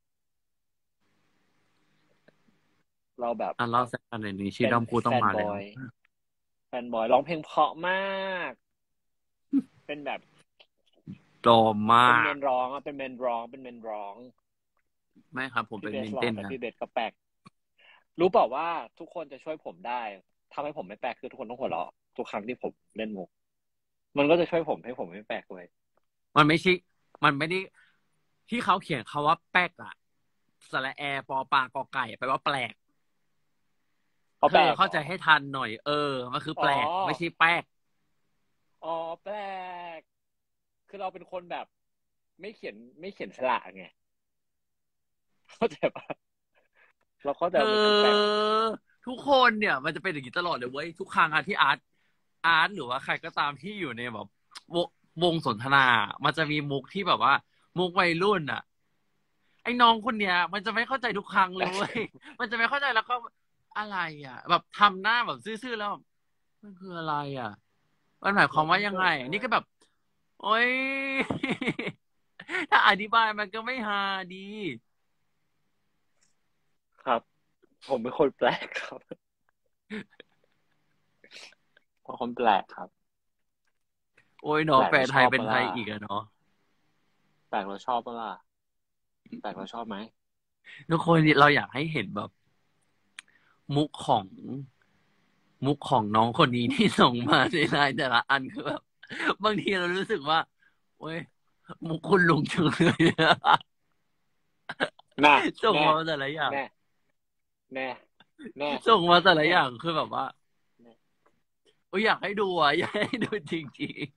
เราแบบอ่ะเล่าสักอันหนึ่งชื่อเป็นด้อมกูต้องมาแล้วแฟนบอยร้องเพลงเพราะมาก เป็นแบบปลอมมาเป็นเมกนร้องอ่ะเป็นเมนร้องไม่ครับ ผมพี่เป็นเบเมสนร้อเต้งนแต่นะพี่เบสก็แปลกรู้เปล่าว่าทุกคนจะช่วยผมได้ทำให้ผมไม่แปลกคือทุกคนต้องหัวเราะทุกครั้งที่ผมเล่นมุกมันก็จะช่วยผมให้ผมไม่แปลกเลยมันไม่ใช่มันไม่ได้ที่เขาเขียนคาว่าแป๊กอะสระแอปอปลากอไก่แปลว่าแปลกเขาเธแปลกอเข้าใจให้ทันหน่อย มันคือแปลก ไม่ใช่แป๊กอ๋อแปลกคือเราเป็นคนแบบไม่เขียนสระไงเข้าใจปะเราเข้าใจเธว่ามันคือแปลกอทุกคนเนี่ย มันจะเป็นอย่างนี้ตลอดเลยเว้ยทุกครั้งอะที่อาร์ตหรือว่าใครก็ตามที่อยู่ในแบบวงวงสนทนา มันจะมีมุกที่แบบว่า มุกวัยรุ่นอะไอ้น้องคนเนี้ย มันจะไม่เข้าใจทุกครั้งเลยเว้ยมันจะไม่เข้าใจแล้วก็อะไรอะแบบทำหน้าแบบซื่อๆแล้วแบบมันคืออะไรอะมันหมายความว่ายังไง นี่ก็แบบ โอ๊ยถ้าอธิบายมันก็ไม่ฮาดีครับ ผมเป็นคนแปลกครับผมคนแปลกครับโอ้ยแปเนาะแปลลกเราชไทยเป็นไทอบปะล่ะยอีกอะเนาะแปลกเราชอบปะล่ะแปลกเราชอบไหมทุกคนเราอยากให้เห็นแบบ มุกของมุกของน้องคนนี้ที่ส่งมาในไลน์แต่ละอันคือแบบบางทีเรารู้สึกว่าโอ้ยมุกคุณลุงจังเลยอะน่ะส่งแน่มาแต่ละอย่างแน่แน่แน่ส่งมาแต่ละอแน่ย่างคือแบบว่าแน่โอ้ยอยากให้ดูอ่ะอยากให้ดูจริง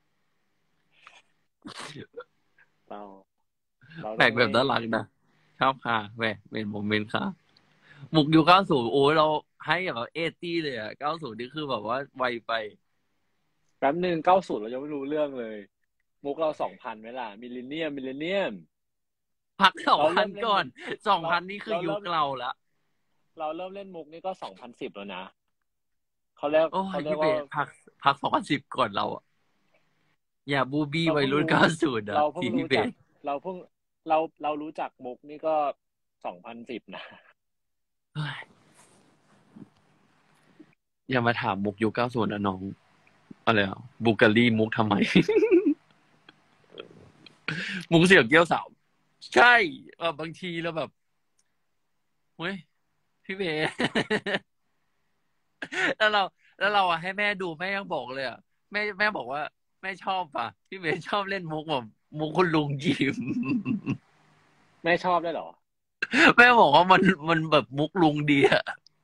เราเราๆแปลต้องไม่กแบบน่ารักนะชอบค่ะแหวะเป็นโมเมนต์ค่ะมุกยุค90โอ้ยเราให้แบบ80เลยอ่ะ90นี่คือแบบว่าไวไปแป๊บหนึ่ง90เรายังไม่รู้เรื่องเลยมุกเรา2000ไหมล่ะมิลเลนเนียมพักสองเราพันเริ่มเล่นก่อนมุกสองเราพันนี่คือยุคเราเริ่มเราละเราเริ่มเล่นมุกนี่ก็2010แล้วนะเขาเรียกโอ้ยพี่เบเขาเรียกว่าสพัก2010ก่อนเราอะอย่าบูบี้เราวัยรุ่นเพิ่งรู้ 90อะเราเพิ่งพี่เบรู้จักสเราเพิ่งเรารู้จักมุกนี่ก็2010นะเฮ้ยอย่ามาถามมุกยุค90นะน้องอะไรอ่ะบูการีมุกทำไม มุกเสี่ยวเกี้ยวสาวใช่บางทีเราแบบเฮ้ยพี่เบส แล้วเราแล้วเราอะให้แม่ดูแม่ยังบอกเลยอะแม่บอกว่าแม่ชอบป่ะพี่เบสชอบเล่นมุกแบบมุกคุณลุงยิ้มไม่ชอบได้วยเหรอแม่บอกว่ามันแบบมุกลุงดีอะ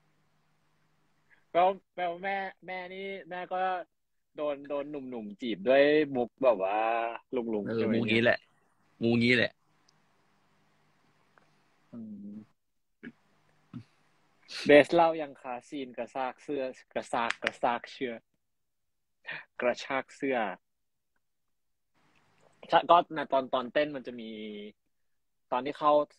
แปลว่าแม่นี่แม่ก็โดนหนุ่มจีบด้วยมุกแบบว่าลุงใช่ไหมเนี่ยงูงี้แหละงูงี้แหละอืมเบสเล่ายังคะซีนกระซากเสื้อกระซากเชือกกระชากเสื้อก็นะตอนเต้นมันจะมีตอนที่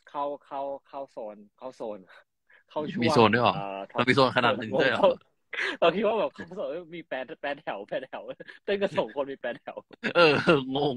เข้าโซนเข้าช่มีวงโซนด้วยเหรอท็อปเรามีโซนขนาดโซนนั้นด้วยเหรอวงเราคิดว่าแบบเข้าโซนมีแปดแถวเต้นกัน2 คนมี8 แถวเอองง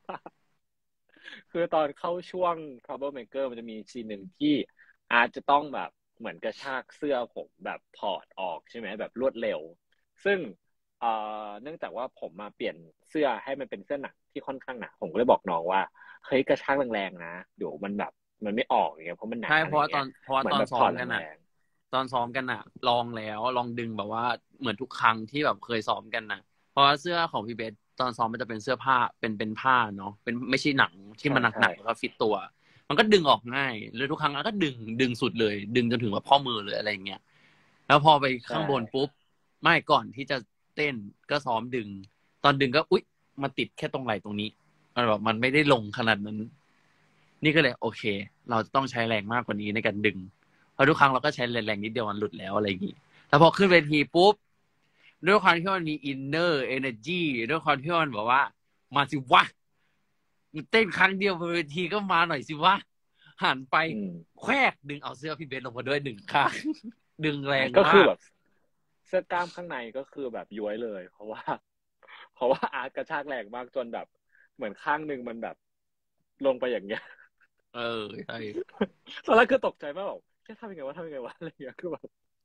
คือตอนเข้าช่วง Trouble Maker มันจะมีซีนหนึ่งที่อาจจะต้องแบบเหมือนกระชากเสื้อผมแบบถอดออกใช่ไหมแบบรวดเร็วซึ่งเนื่องจากว่าผมมาเปลี่ยนเสื้อให้มันเป็นเสื้อหนังที่ค่อนข้างหนาผมก็เลยบอกน้องว่าเฮ้ยกระชากแรงๆนะเดี๋ยวมันแบบมันไม่ออกอย่างเงี้ยเพราะมันหนาใช่อะไรเงี้ยเพราะว่าเหมือนแบบถอดแรงตอนซ้อมกันอะลองแล้วลองดึงแบบว่าเหมือนทุกครั้งที่แบบเคยซ้อมกันนะเพราะว่าเสื้อของพี่เบสตอนซ้อมมันจะเป็นเสื้อผ้าเป็นผ้าเนาะเป็นไม่ใช่หนังๆที่มันหนักๆแล้วก็ฟิตตัว มันก็ดึงออกง่ายแล้วทุกครั้งก็ดึงสุดเลย ดึงจนถึงแบบข้อมือเลยอะไรอย่างเงี้ยแล้วพอไปใช่ข้างบนปุ๊บไม่ก่อนที่จะเต้นก็ซ้อมดึงตอนดึงก็อุ๊ยมาติดแค่ตรงไหล่ตรงนี้มันแบบมันไม่ได้ลงขนาดนั้น นี่ก็เลยโอเค เราจะต้องใช้แรงมากกว่านี้ในการดึงเพราะทุกครั้งเราก็ใช้แรงนิดเดียวมันหลุดแล้วอะไรอย่างงี้แต่พอขึ้นเวทีปุ๊บด้วยความที่มันมีอินเนอร์เอเนอร์จีด้วยความที่มันบอกว่ามาสิวะเต้นครั้งเดียวบนเวทีก็มาหน่อยสิวะหันไปแควกดึงเอาเสื้อพี่เบสลงมาด้วย1 ข้างดึงแรงก็คือมากแบบเสื้อกล้ามข้างในก็คือแบบย้วยเลย เพราะว่าอาร์ตกระชากแรงมากจนแบบเหมือนข้างหนึ่งมันแบบลงไปอย่างเงี้ยใช่ตอนแรกคือตกใจมากแบบแค่ทำยังไงวะอะไรอย่างเงี้ยคือแบบ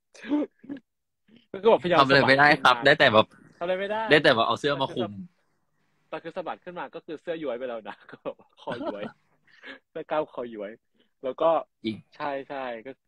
ก็แบบพยายามทำอะไรสะบัดไม่ได้ครับขึ้นมาได้แต่แบบทำอะไรไม่ได้ได้แต่แบบเอาเสื้อมาคุมแต่คือสะบัดขึ้นมาก็คือเสื้อย้วยไปแล้วนะก็แบบคอย้วยเสื้อกล้ามคอย้วยแล้วก็อีกใช่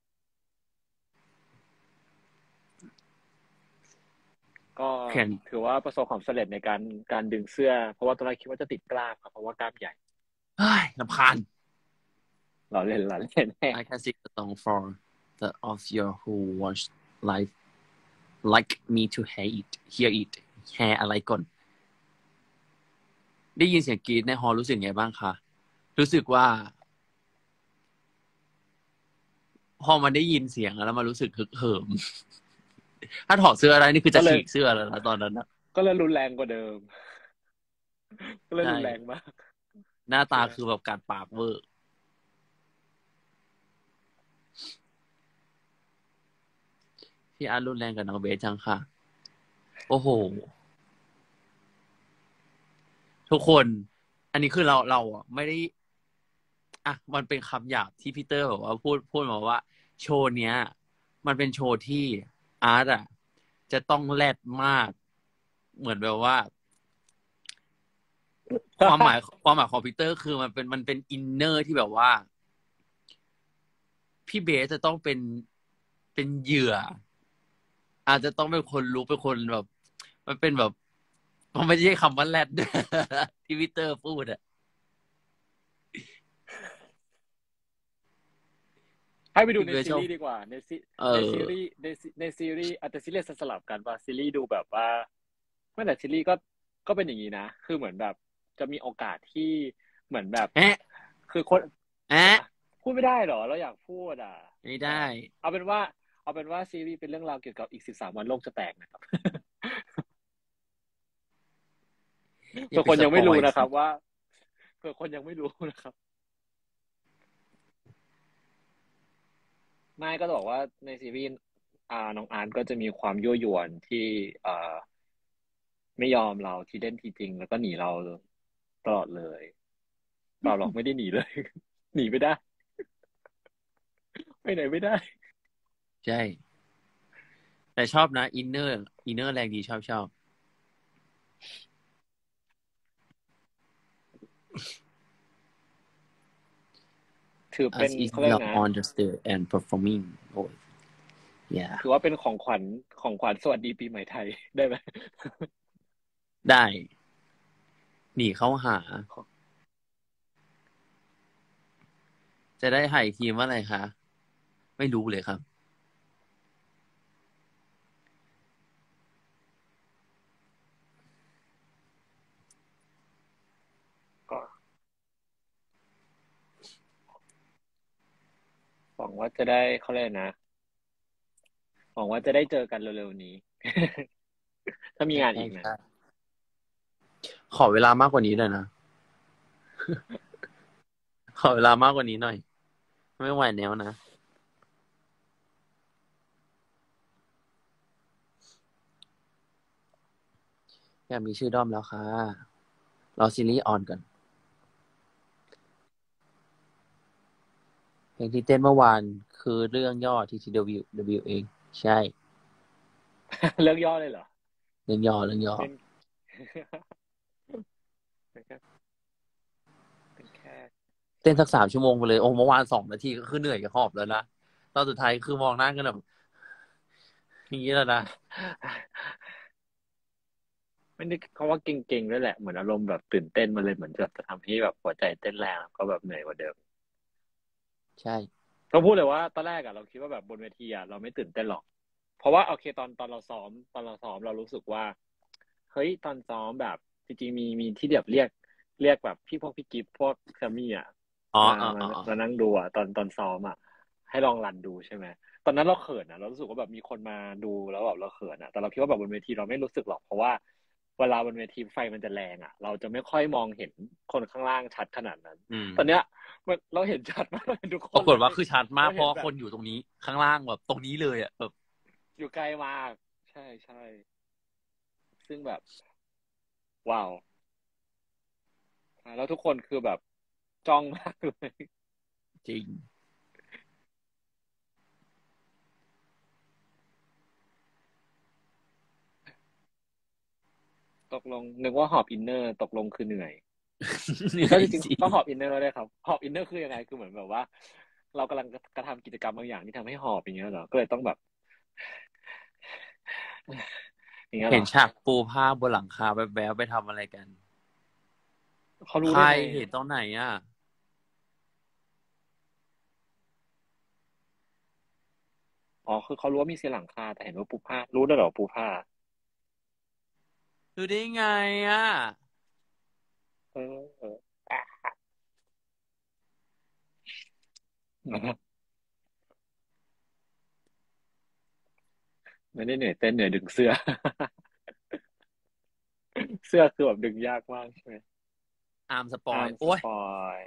ก็แข่งถือว่าประสบความสำเร็จในการดึงเสื้อเพราะว่าตอนแรกคิดว่าจะติดกล้ามครับเพราะว่ากล้ามใหญ่เฮ้ยรำคาญเราเล่น I can sing a song for the of you who watch live like me to hear it แฮอะไรก่อน ได้ยินเสียงกรี๊ดในฮอลรู้สึกไงบ้างคะ รู้สึกว่า พอมันได้ยินเสียงแล้วมันรู้สึกฮึกเหิม ถ้าถอดเสื้ออะไรนี่คือจะฉีกเสื้อแล้วนะตอนนั้นนะก็เลยรุนแรงกว่าเดิม ก็เลยใช่รุนแรงมากหน้าตาคือแบบการปากเวอร์พี่อาร์ตรุนแรงกับน้องเบสจังค่ะ โอ้โห ทุกคน อันนี้คือเราอ่ะไม่ได้ อ่ะ มันเป็นคำหยาบที่พีเตอร์แบบว่าพูดมาว่า โชว์เนี้ย มันเป็นโชว์ที่อาร์ตอ่ะ จะต้องแรดมาก เหมือนแบบว่า ความหมายของพีเตอร์คือมันเป็นอินเนอร์ที่แบบว่า พี่เบสจะต้องเป็นเหยื่อ อาจจะต้องเป็นคนรู้เป็นคนแบบ มันเป็นแบบมันไม่ใช่คำว่าแรด ที่พีเตอร์พูดอ่ะให้ไปดูในพี่เบสซีชอบรีส์ดีกว่าในซีเอรีอส์ในซีรีส์อาจจะซีรีส์สลับกันว่าซีรีส์ดูแบบว่าไม่แต่ซีรีส์ก็เป็นอย่างนี้นะคือเหมือนแบบจะมีโอกาสที่เหมือนแบบแอะคือคนแอะพูดไม่ได้เหรอเราอยากพูดอ่ะไม่ได้เอาเป็นว่าซีรีส์เป็นเรื่องราวเกี่ยวกับอีก13 วันโลกจะแตกนะครับอย่าเผื่อไปคนสยังปไม่อรู้ยนะครับสิว่าเผื่อคนยังไม่รู้นะครับ ไม่ก็บอกว่าในซีรีส์น้องอาร์ตก็จะมีความยั่วยวนที่ไม่ยอมเราที่เล่นทีจริงแล้วก็หนีเราตลอดเลยเปล่าหรอกไม่ได้หนีเลย หนีไม่ได้ไปไหนไม่ได้ใช่ แต่ชอบนะอินเนอร์แรงดีชอบถือเป็น as is เขาเรียก love นะ on the stage and performing โอ้ย yeah ถือว่าเป็นของขวัญสวัสดีปีใหม่ไทยได้ไหมได้หนีเข้าหา จะได้หายทีมว่าอะไรคะ ไม่รู้เลยครับก็หวังว่าจะได้เขาเรียกนะหวังว่าจะได้เจอกันเร็วๆนี้ ถ้ามีงานอีกนะใช่ขอเวลามากกว่านี้หน่อยนะ ขอเวลามากกว่านี้หน่อย ไม่ไหวแล้วนะ อยากมีชื่อด้อมแล้วค่ะรอซีรีส์ออนก่อนเพลงที่เต้นเมื่อวานคือเรื่องย่อ TTW เอง ใช่เรื่องย่อเลยเหรอเรื่องย่อเป็น เป็นแค่เต้นสัก3 ชั่วโมงไปเลย โอ้เมื่อวาน2 นาทีก็คือเหนื่อยกับหอบแล้วนะ ตอนสุดท้ายคือมองหน้ากันแบบอย่างนี้แล้วนะไม่ได้เขาว่าเก่งๆด้วยแหละเหมือนอารมณ์แบบตื่นเต้นมาเลยเหมือนจะทำให้แบบหัวใจเต้นแรงก็แบบเหนื่อยกว่าเดิมใช่ต้องพูดเลยว่าตอนแรกอะเราคิดว่าแบบบนเวทีอะเราไม่ตื่นเต้นหรอก เพราะว่าโอเคตอนเราซ้อมเรารู้สึกว่าเฮ้ยตอนซ้อมแบบจริงๆมีที่แบบเรียกแบบพี่กิฟพวกแซมมี่อ่ะอ๋อมาอ๋อมาอ๋ออ๋อมานั่งดูอ่ะตอนซ้อมอ่ะให้ลองรันดูใช่ไหมตอนนั้นเราเขินอ่ะเรารู้สึกว่าแบบมีคนมาดูแล้วแบบเราเขินอ่ะแต่เราคิดว่าแบบบนเวทีเราไม่รู้สึกหรอกเพราะว่าเวลาบนเวทีไฟมันจะแรงอ่ะเราจะไม่ค่อยมองเห็นคนข้างล่างชัดขนาดนั้นอืมตอนเนี้ยเราเห็นชัดมากเราเห็นทุกคปรากฏว่านเลยคือชัดมากเพราะว่าเราเห็นแบบคนอยู่ตรงนี้ข้างล่างแบบตรงนี้เลยอ่ะแบบอยู่ไกลมากใช่ใช่ซึ่งแบบว้าวแล้วทุกคนคือแบบจ้องมากเลยจริงตกลงนึกว่าหอบอินเนอร์ตกลงคือเหนื่อยก็จริงๆก็หอบอินเนอร์เลยครับหอบอินเนอร์คือยังไงคือเหมือนแบบว่าเรากำลังกระทำกิจกรรมบางอย่างที่ทำให้หอบอย่างเงี้ยเหรอก็เลยต้องแบบอย่างเงี้ยเหรอเห็นฉากปูผ้าบนหลังคาแวบๆไปทำอะไรกันเขารู้ใครได้ไงเห็นตอนไหนอ่ะอ๋อคือเขารู้ว่ามีเสียงหลังคาแต่เห็นว่าปูผ้ารู้ได้เหรอปูผ้าดูได้ไงอ่ะเออเอออ่ะไม่ได้เหนื่อยเต้นเหนื่อยดึงเสื้อเสื้อคือแบบดึงยากมากใช่ไหมอาร์มสปออาร์มสยโอ้ยปอย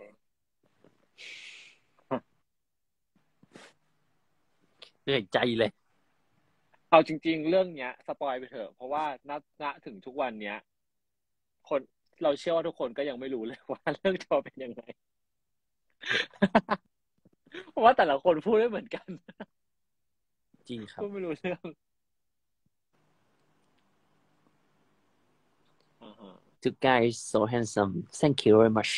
เหนื่อยใจเลยเอาจริงๆเรื่องเนี้ยสปอยไปเถอะเพราะว่าณถึงทุกวันเนี้ย คนเราเชื่อว่าทุกคนก็ยังไม่รู้เลยว่าเรื่องจอเป็นยังไงเพราะว่าแต่ละคนพูดไม่เหมือนกันจริงครับพูดไม่รู้เรื่องอ่าฮะ You guys so handsome thank you very much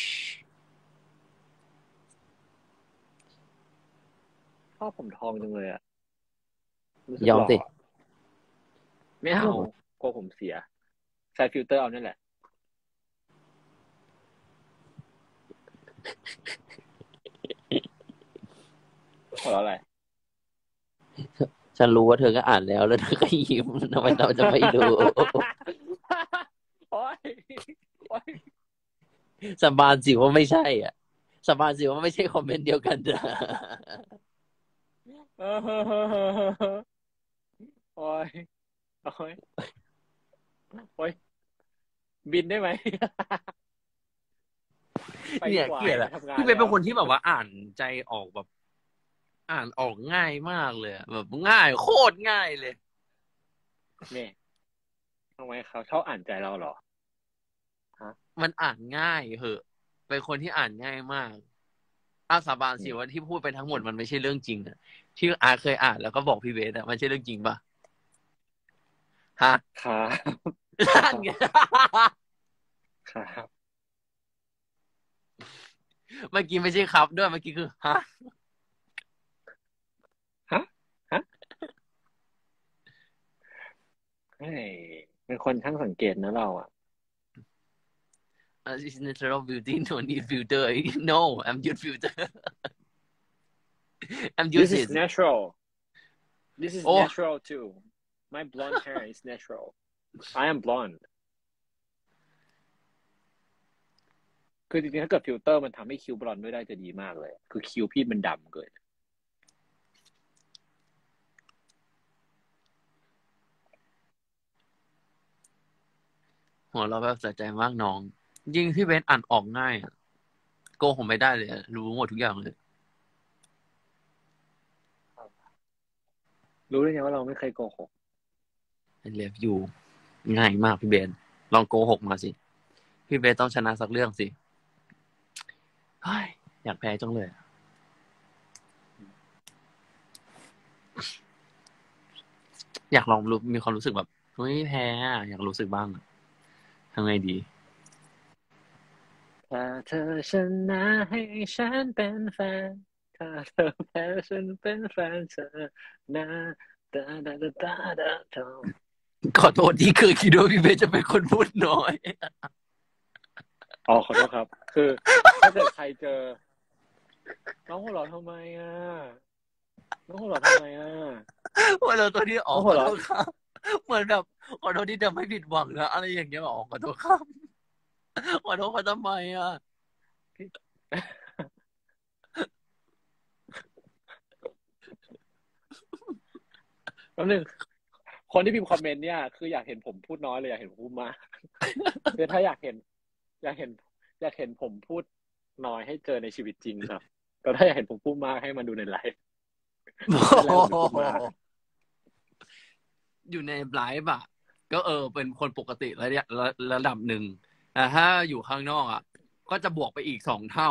ชอบผมทองจังเลยอ่ะรู้สึกยอมสิหล่ออะไม่เอากลัวผมเสียใส่ฟิลเตอร์เอานั่นแหละหัวเราะอะไรฉันรู้ว่าเธอก็อ่านแล้วแล้วเธอก็ยิ้มทำไมเราจะไม่รู้โอ๊ยโอ๊ยสาบานสิว่าไม่ใช่อ่ะสาบานสิว่าไม่ใช่คอมเมนต์เดียวกันนะโอ๊ยโอ๊ยโอ๊ยบินได้ไหมไปดีเนี่ยกว่าเกลียดอะไปทำงานพี่เบนแล้วเป็นคนที่แบบว่าอ่านใจออกแบบอ่านออกง่ายมากเลยอะแบบง่ายโคตรง่ายเลยเนี่ยทำไมเขาชอบอ่านใจเราเหรอฮะมันอ่านง่ายเหอะเป็นคนที่อ่านง่ายมากอาสาบานสินี่ว่าที่พูดไปทั้งหมดมันไม่ใช่เรื่องจริงอะที่อาเคยอ่านแล้วก็บอกพี่เบสอะมันใช่เรื่องจริงปะฮะครับนั่นไงครับเมื่อกี้ไม่ใช่ครับด้วยเมื่อกี้คือฮะฮะฮะเฮ้ยเป็นคนช่างสังเกตนะเราอ่ะ It's natural beauty no need filter no I'm your filter I'm your This is sis natural This is โอ้ natural too My blonde hair is natural I am blonde คือจริงๆถ้าเกิดฟิลเตอร์มันทำให้คิ้วบลอนด์ด้วยได้จะดีมากเลย คือคิ้วพี่มันดำเกินหัวเราะแบบสะใจมากน้องยิ่งพี่เบสอ่านออกง่ายอะโกหกไม่ได้เลยอะรู้หมดทุกอย่างเลยรู้ได้ไงว่าเราไม่เคยโกหก I love you ง่ายมากพี่เบสลองโกหกมาสิพี่เบสต้องชนะสักเรื่องสิเฮ้ยอยากแพ้จังเลยอะอยากลองรู้มีความรู้สึกแบบเฮ้ยแพ้อะอยากรู้สึกบ้างอะทำไงดีถ้าเธอชนะให้ฉันเป็นแฟนถ้าเธอแพ้ฉันเป็นแฟนเธอนะดาดาดาดาดาดาขอโทษที่เคยคิดว่าพี่เบสจะเป็นคนพูดน้อยอ๋อขอโทษครับ คือถ้าเกิดใครเจอน้องหัวเราะทำไมอ่ะน้องหัวเราะทำไมอ่ะว่าเราตัวนี้อน้อองกหัวเราะแล้วครับเหมือนแบบขอโทษที่ทำให้ผิดหวังนะอะไรอย่างเงี้ยบอกขอโทษครับขอโทษเขาทำไมอ่ะแป๊บนึงคนที่พิมพ์คอมเมนต์เนี่ยคืออยากเห็นผมพูดน้อยเลยอยากเห็นผมพูดมากคือถ้าอยากเห็นอยากเห็นผมพูดน้อยให้เจอในชีวิตจริงครับแต่ถ้าอยากเห็นผมพูดมากให้มันดูในไลฟ์นั่นแหละผมจะพูดมากอยู่ในไลฟ์อะก็เป็นคนปกติระดับหนึ่งแต่ถ้าอยู่ข้างนอกอะก็จะบวกไปอีก2 เท่า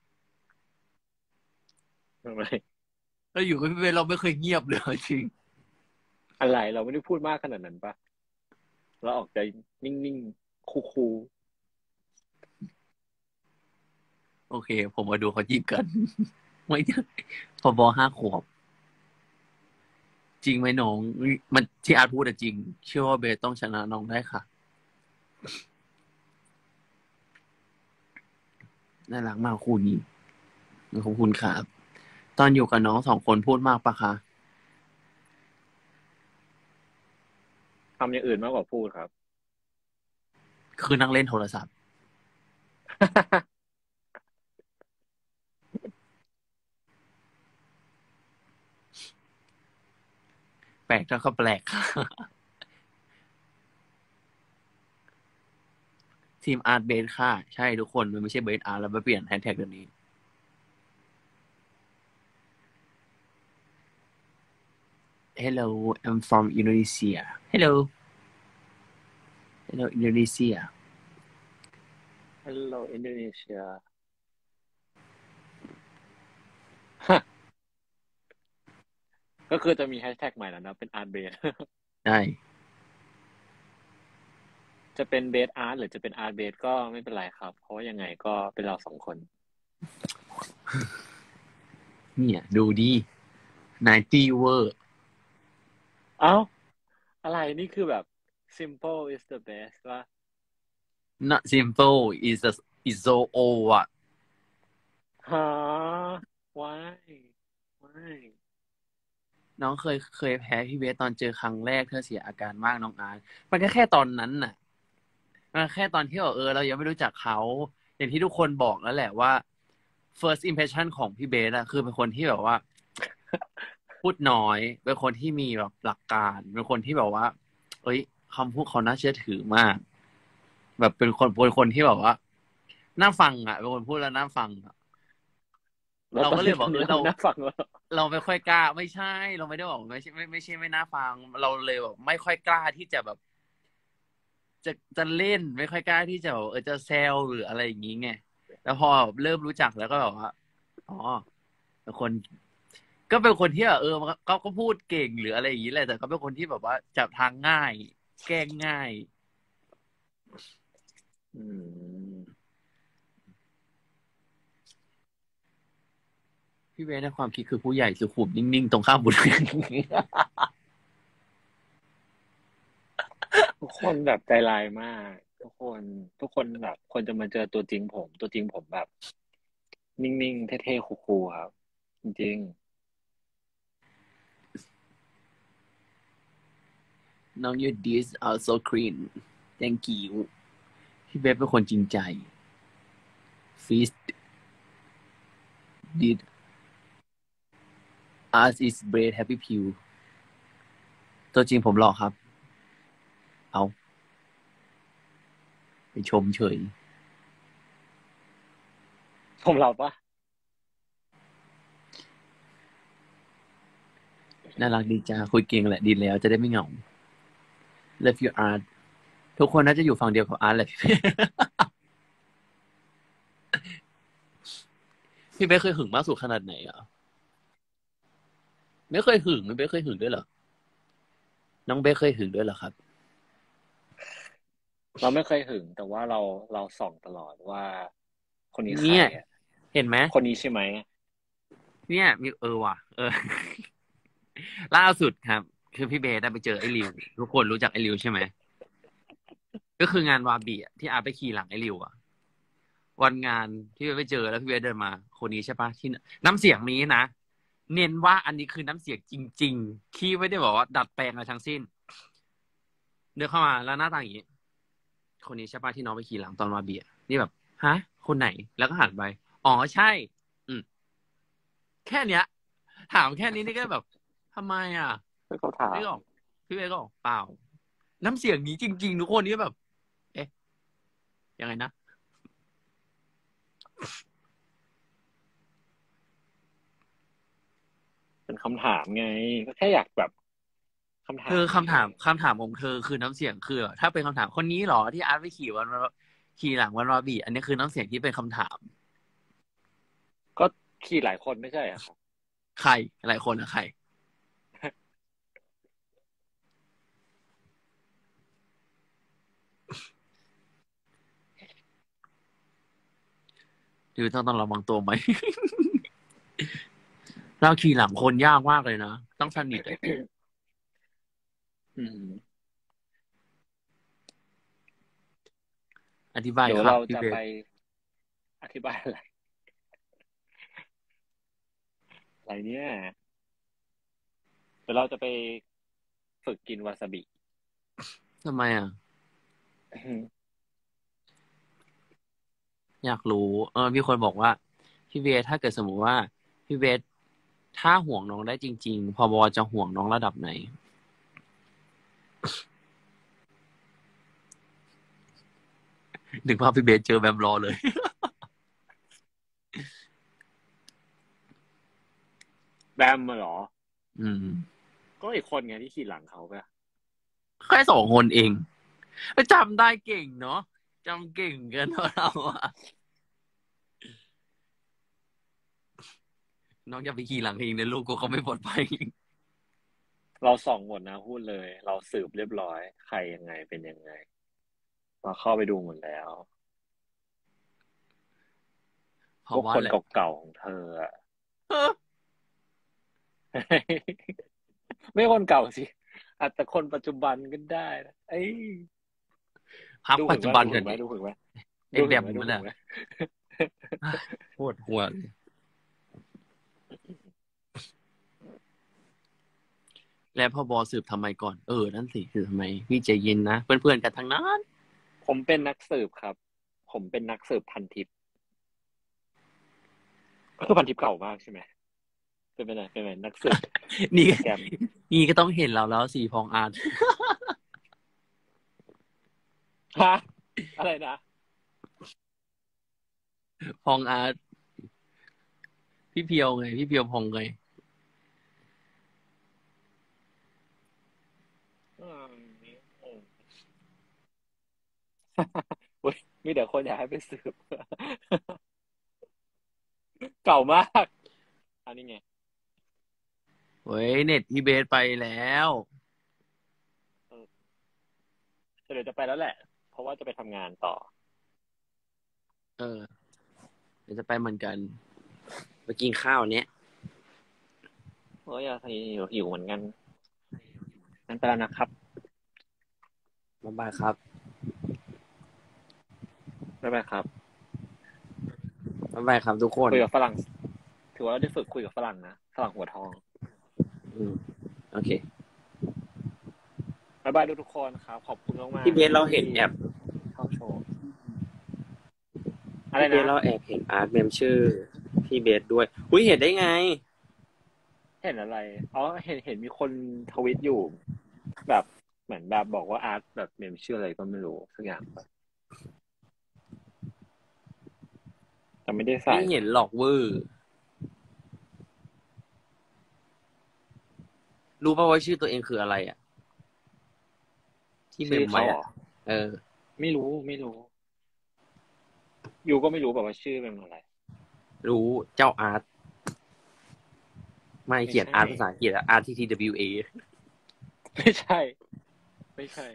ทำไมแล้วอยู่กับพี่เบนเราไม่เคยเงียบเลยจริงอะไรเราไม่ได้พูดมากขนาดนั้นปะเราออกใจนิ่งๆคูลโอเค ผมมาดูเขาจีบกัน ไม่ใช่พอบ5 ขวบ จริงไหมน้องมันที่อาร์ตพูดอะจริง เชื่อว่าเบสต้องชนะน้องได้ค่ะน่ารักมากคู่นี้ขอบคุณครับตอนอยู่กับน้อง2 คนพูดมากปะคะๆทำอย่างอื่นมากกว่าพูดครับคือนั่งเล่นโทรศัพท์ แปลกแล้วก็แปลกค่ะ ทีมอาร์ตเบสค่ะ ใช่ทุกคนมันไม่ใช่เบสอาร์ตแล้วมาเปลี่ยนแฮชแท็กเดี๋ยวนี้ Hello I'm from Indonesia Hello Indonesia Hello Indonesia ก็คือจะมีแฮชแท็กใหม่แล้วนะเป็นอาร์ตเบสใช่จะเป็นเบสอาร์ตหรือจะเป็นอาร์ตเบสก็ไม่เป็นไรครับ เพราะว่ายังไงก็เป็นเรา2 คนเนี่ยดูดิ90เวอร์เอ้า อะไรนี่คือแบบ simple is the best ว่า not simple is so old อ่ะฮะ why why น้องเคยแพ้พี่เบสตอนเจอครั้งแรกเธอเสียอาการมากน้องอาร์ตมันก็แค่ตอนนั้นน่ะมันแค่ตอนที่เรายังไม่รู้จักเขาอย่างที่ทุกคนบอกแล้วแหละว่า first impression ของพี่เบสอะคือเป็นคนที่แบบว่า พูดน้อยเป็นคนที่มีแบบหลักการเป็นคนที่แบบว่า เอ้ยคำพูดเขาน่าเชื่อถือมาก แบบเป็นคนที่แบบว่าน่าฟังอ่ะเป็นคนพูดแล้วน่าฟังอะแล้วเราตอนก็เลยที่บอกนี้เราน่าฟังว่าเราไม่ค่อยกล้าไม่ใช่ เราไม่ได้บอกไม่ใช่ไม่น่าฟัง เราเลยแบบไม่ค่อยกล้าที่จะแบบ จะเล่นไม่ค่อยกล้าที่จะแบบจะแซวหรืออะไรอย่างนี้ไงแล้วพอเริ่มรู้จักแล้วก็แบบว่าอ๋อเป็นคนก็เป็นคนที่แบบมันก็พูดเก่งหรืออะไรอย่างนี้แหละแต่ก็เป็นคนที่แบบว่าจับทางง่าย แกล้งง่ายอืมพี่เวสในความคิดคือผู้ใหญ่สุขุมนิ่งๆตรงข้ามบุญทุกคนแบบใจร้ายมาก ทุกคนแบบคนจะมาเจอตัวจริงผมแบบ นิ่งๆเท่ๆคูลๆครับ จริงน้อง your dish are so clean thank you พี่เบสเป็นคนจริงใจ feast did us is bread happy pew ตัวจริงผมหล่อครับ เอาไปชมเฉยๆผมเราปะน่ารักดีจ้าคุยเก่งแหละดีแล้วจะได้ไม่เหงา love you art ทุกคนน่าจะอยู่ฝั่งเดียวกับอาร์ตแหละพี่เบส พี่เบสเคยหึงมากสุดขนาดไหนอ่ะไม่เคยหึงพี่เบสเคยหึงด้วยเหรอน้องเบสเคยหึงด้วยเหรอครับเราไม่เคยหึงแต่ว่าเราส่องตลอดว่า คนนี้ใครเนี่ยอ่ะเห็นไหมคนนี้ใช่ไหมเนี่ยมีว่ะล่าสุดครับ คือพี่เบสได้ไปเจอไอ้ริวทุกคนรู้จักไอ้ริวใช่ไหมก็คืองานวาบีที่อาร์ไปขี่หลังไอ้ริวอะวันงานที่ไปเจอแล้วพี่เบสเดินมา คนนี้ใช่ปะที่น้ำเสียงนี้นะเน้นว่าอันนี้คือน้ำเสียงจริงๆที่ไม่ได้บอกว่าดัดแปลงอะไรทั้งสิ้นเดินเข้ามาแล้วหน้าตาอย่างนี้ คนนี้ใช่ป่ะที่น้องไปขี่หลังตอนมาเบียร์นี่แบบฮะคนไหนแล้วก็หันไปอ๋อใช่ อืมแค่เนี้ย ถามแค่นี้นี่ก็แบบทำไมอ่ะไม่เขาถามพี่ก็บอกพี่เบสก็บอกเปล่า น้ำเสียงนี้จริงๆทุกคนนี่แบบ เอ๊ะยังไงนะเป็นคำถามไงก็แค่อยากแบบคำถามคำถามของเธอคือน้ำเสียงคือถ้าเป็นคำถามคนนี้เหรอที่อาร์ตไปขี่หลังวันวาบีอันนี้คือน้ำเสียงที่เป็นคำถามก็ขี่หลายคนไม่ใช่เหรอครับใครหลายคนอะใคร หรือต้องระวังตัวไหม เราขี่หลังคนยากมากเลยนะต้องสนิทอะอืมอธิบายเดี๋ยวครับเราพี่จะเบสไปอธิบายอะไรเนี่ยเดี๋ยวเราจะไปฝึกกินวาซาบิทำไมอ่ะ อยากรู้มีคนบอกว่าพี่เบสถ้าเกิดสมมติว่าพี่เบสถ้าห่วงน้องได้จริงๆพบจะห่วงน้องระดับไหน นึกว่าพี่เบสเจอแบมรอเลยแบมมาเหรออืมก็อีกคนไงที่ขี่หลังเขาปะแค่2 คนเองจำได้เก่งเนาะจำเก่งเกินเราอะน้องอย่าไปขี่หลังเองนะลูกกูเขาไม่ปลอดภัยเราส่องหมดนะพูดเลย เราสืบเรียบร้อย ใครยังไงเป็นยังไงเราเข้าไปดูหมดแล้วเพพราะวกว่าคนแหละเก่าๆของเธออะ ไม่คนเก่าสิอาจจะคนปัจจุบันก็ได้นะเอ้ยพักดูปัจจุบันดูกัถึนงไหมดิดูถึงไหมไอ้ดูแบถึงมไหมดูมันถึอะงไหมปวดหัวเลยแล้วพอบอสืบทำไมก่อนนั่นสิคือทำไมพี่ใจเย็นนะเพื่อนๆกันทั้งนั้นผมเป็นนักสืบครับ ผมเป็นนักสืบพันทิปก็คือพันทิปเก่ามากใช่ไหมเป็นไงนักสืบนี่แกมนี่ก็ต้องเห็นเราแล้วสีพองอาร์ตฮะอะไรนะพองอาร์ตพี่เพียวไงพี่เพียวพองไงอืมอุ๊ยมีแต่คนอยากให้ไปสืบ เก่ามากอันนี้ไงเฮ้ยเน็ตพี่เบสไปแล้วเดี๋ยวจะไปแล้วแหละ เพราะว่าจะไปทำงานต่อเดี๋ยวจะไปเหมือนกันไปกินข้าวเนี้ยโอ้ยอยากหิวเหมือนกันงั้นไปแล้วนะครับบ๊ายบายครับบ๊ายบายครับบ๊ายบายครับทุกคนคุยกับฝรั่ง ถือว่าเราได้ฝึกคุยกับฝรั่งนะ ฝรั่งหัวทองโอเคบ๊ายบายทุกคนครับ ขอบคุณมากๆพี่เบสเราเห็นแอบเข้าโชว์ อะไรพี่เบสนะเราแอบเห็นอาร์ตเมมชื่อพี่เบสด้วยอุ้ยเห็นได้ไงเห็นอะไร อ๋อ เห็นมีคนทวิตอยู่ แบบเหมือนแบบบอกว่าอาร์ตแบบเมมชื่ออะไรก็ไม่รู้สักอย่างแต่ไม่ได้ใส่ไม่เห็นหลอกเวอร์รู้ป่าวว่าชื่อตัวเองคืออะไรอ่ะ ที่เมชื่อมเขาไว้เหรอะอ ไม่รู้ยูก็ไม่รู้แบบว่าชื่อเป็นอะไรรู้เจ้าอาร์ตไม่เขียนไม่ใช่อาร์ตภาษาอังกฤษอะ RTTWA ไม่ใช่ ไม่ใช่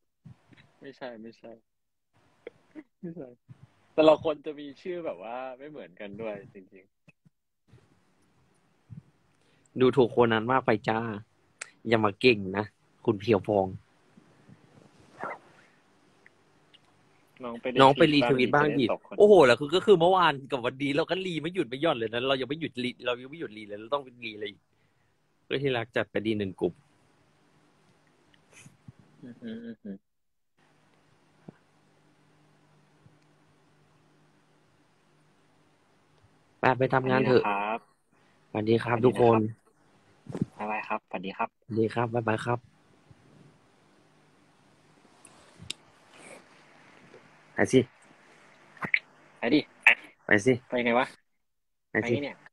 แต่ละคนจะมีชื่อแบบว่าไม่เหมือนกันด้วยจริงดูถูกคนนั้นมากไปจ้า อย่ามาเก่งนะ คุณเพียวพองๆ น้องไปน้องไปรีทวิตบ้างดิจะได้ตกคนโอ้โหแล้วก็คือเมื่อวานกับวันนี้เราก็รีไม่หยุดไม่หย่อนเลยนะเรายังไม่หยุดรีเลยเราต้องไปรีเลยเพื่อที่รักจัดไปดี1 กลุ่มอือหืออือหือไปทำอันนี้งานเถอะนะครับสวัสดีครับอันทุกคนนี้นะครับบ๊ายบายครับสวัสดีครับสวัสดีครับบ๊ายบายครับไปสิไปดิไปสิไปไงวะไปสิไปไงเนี่ย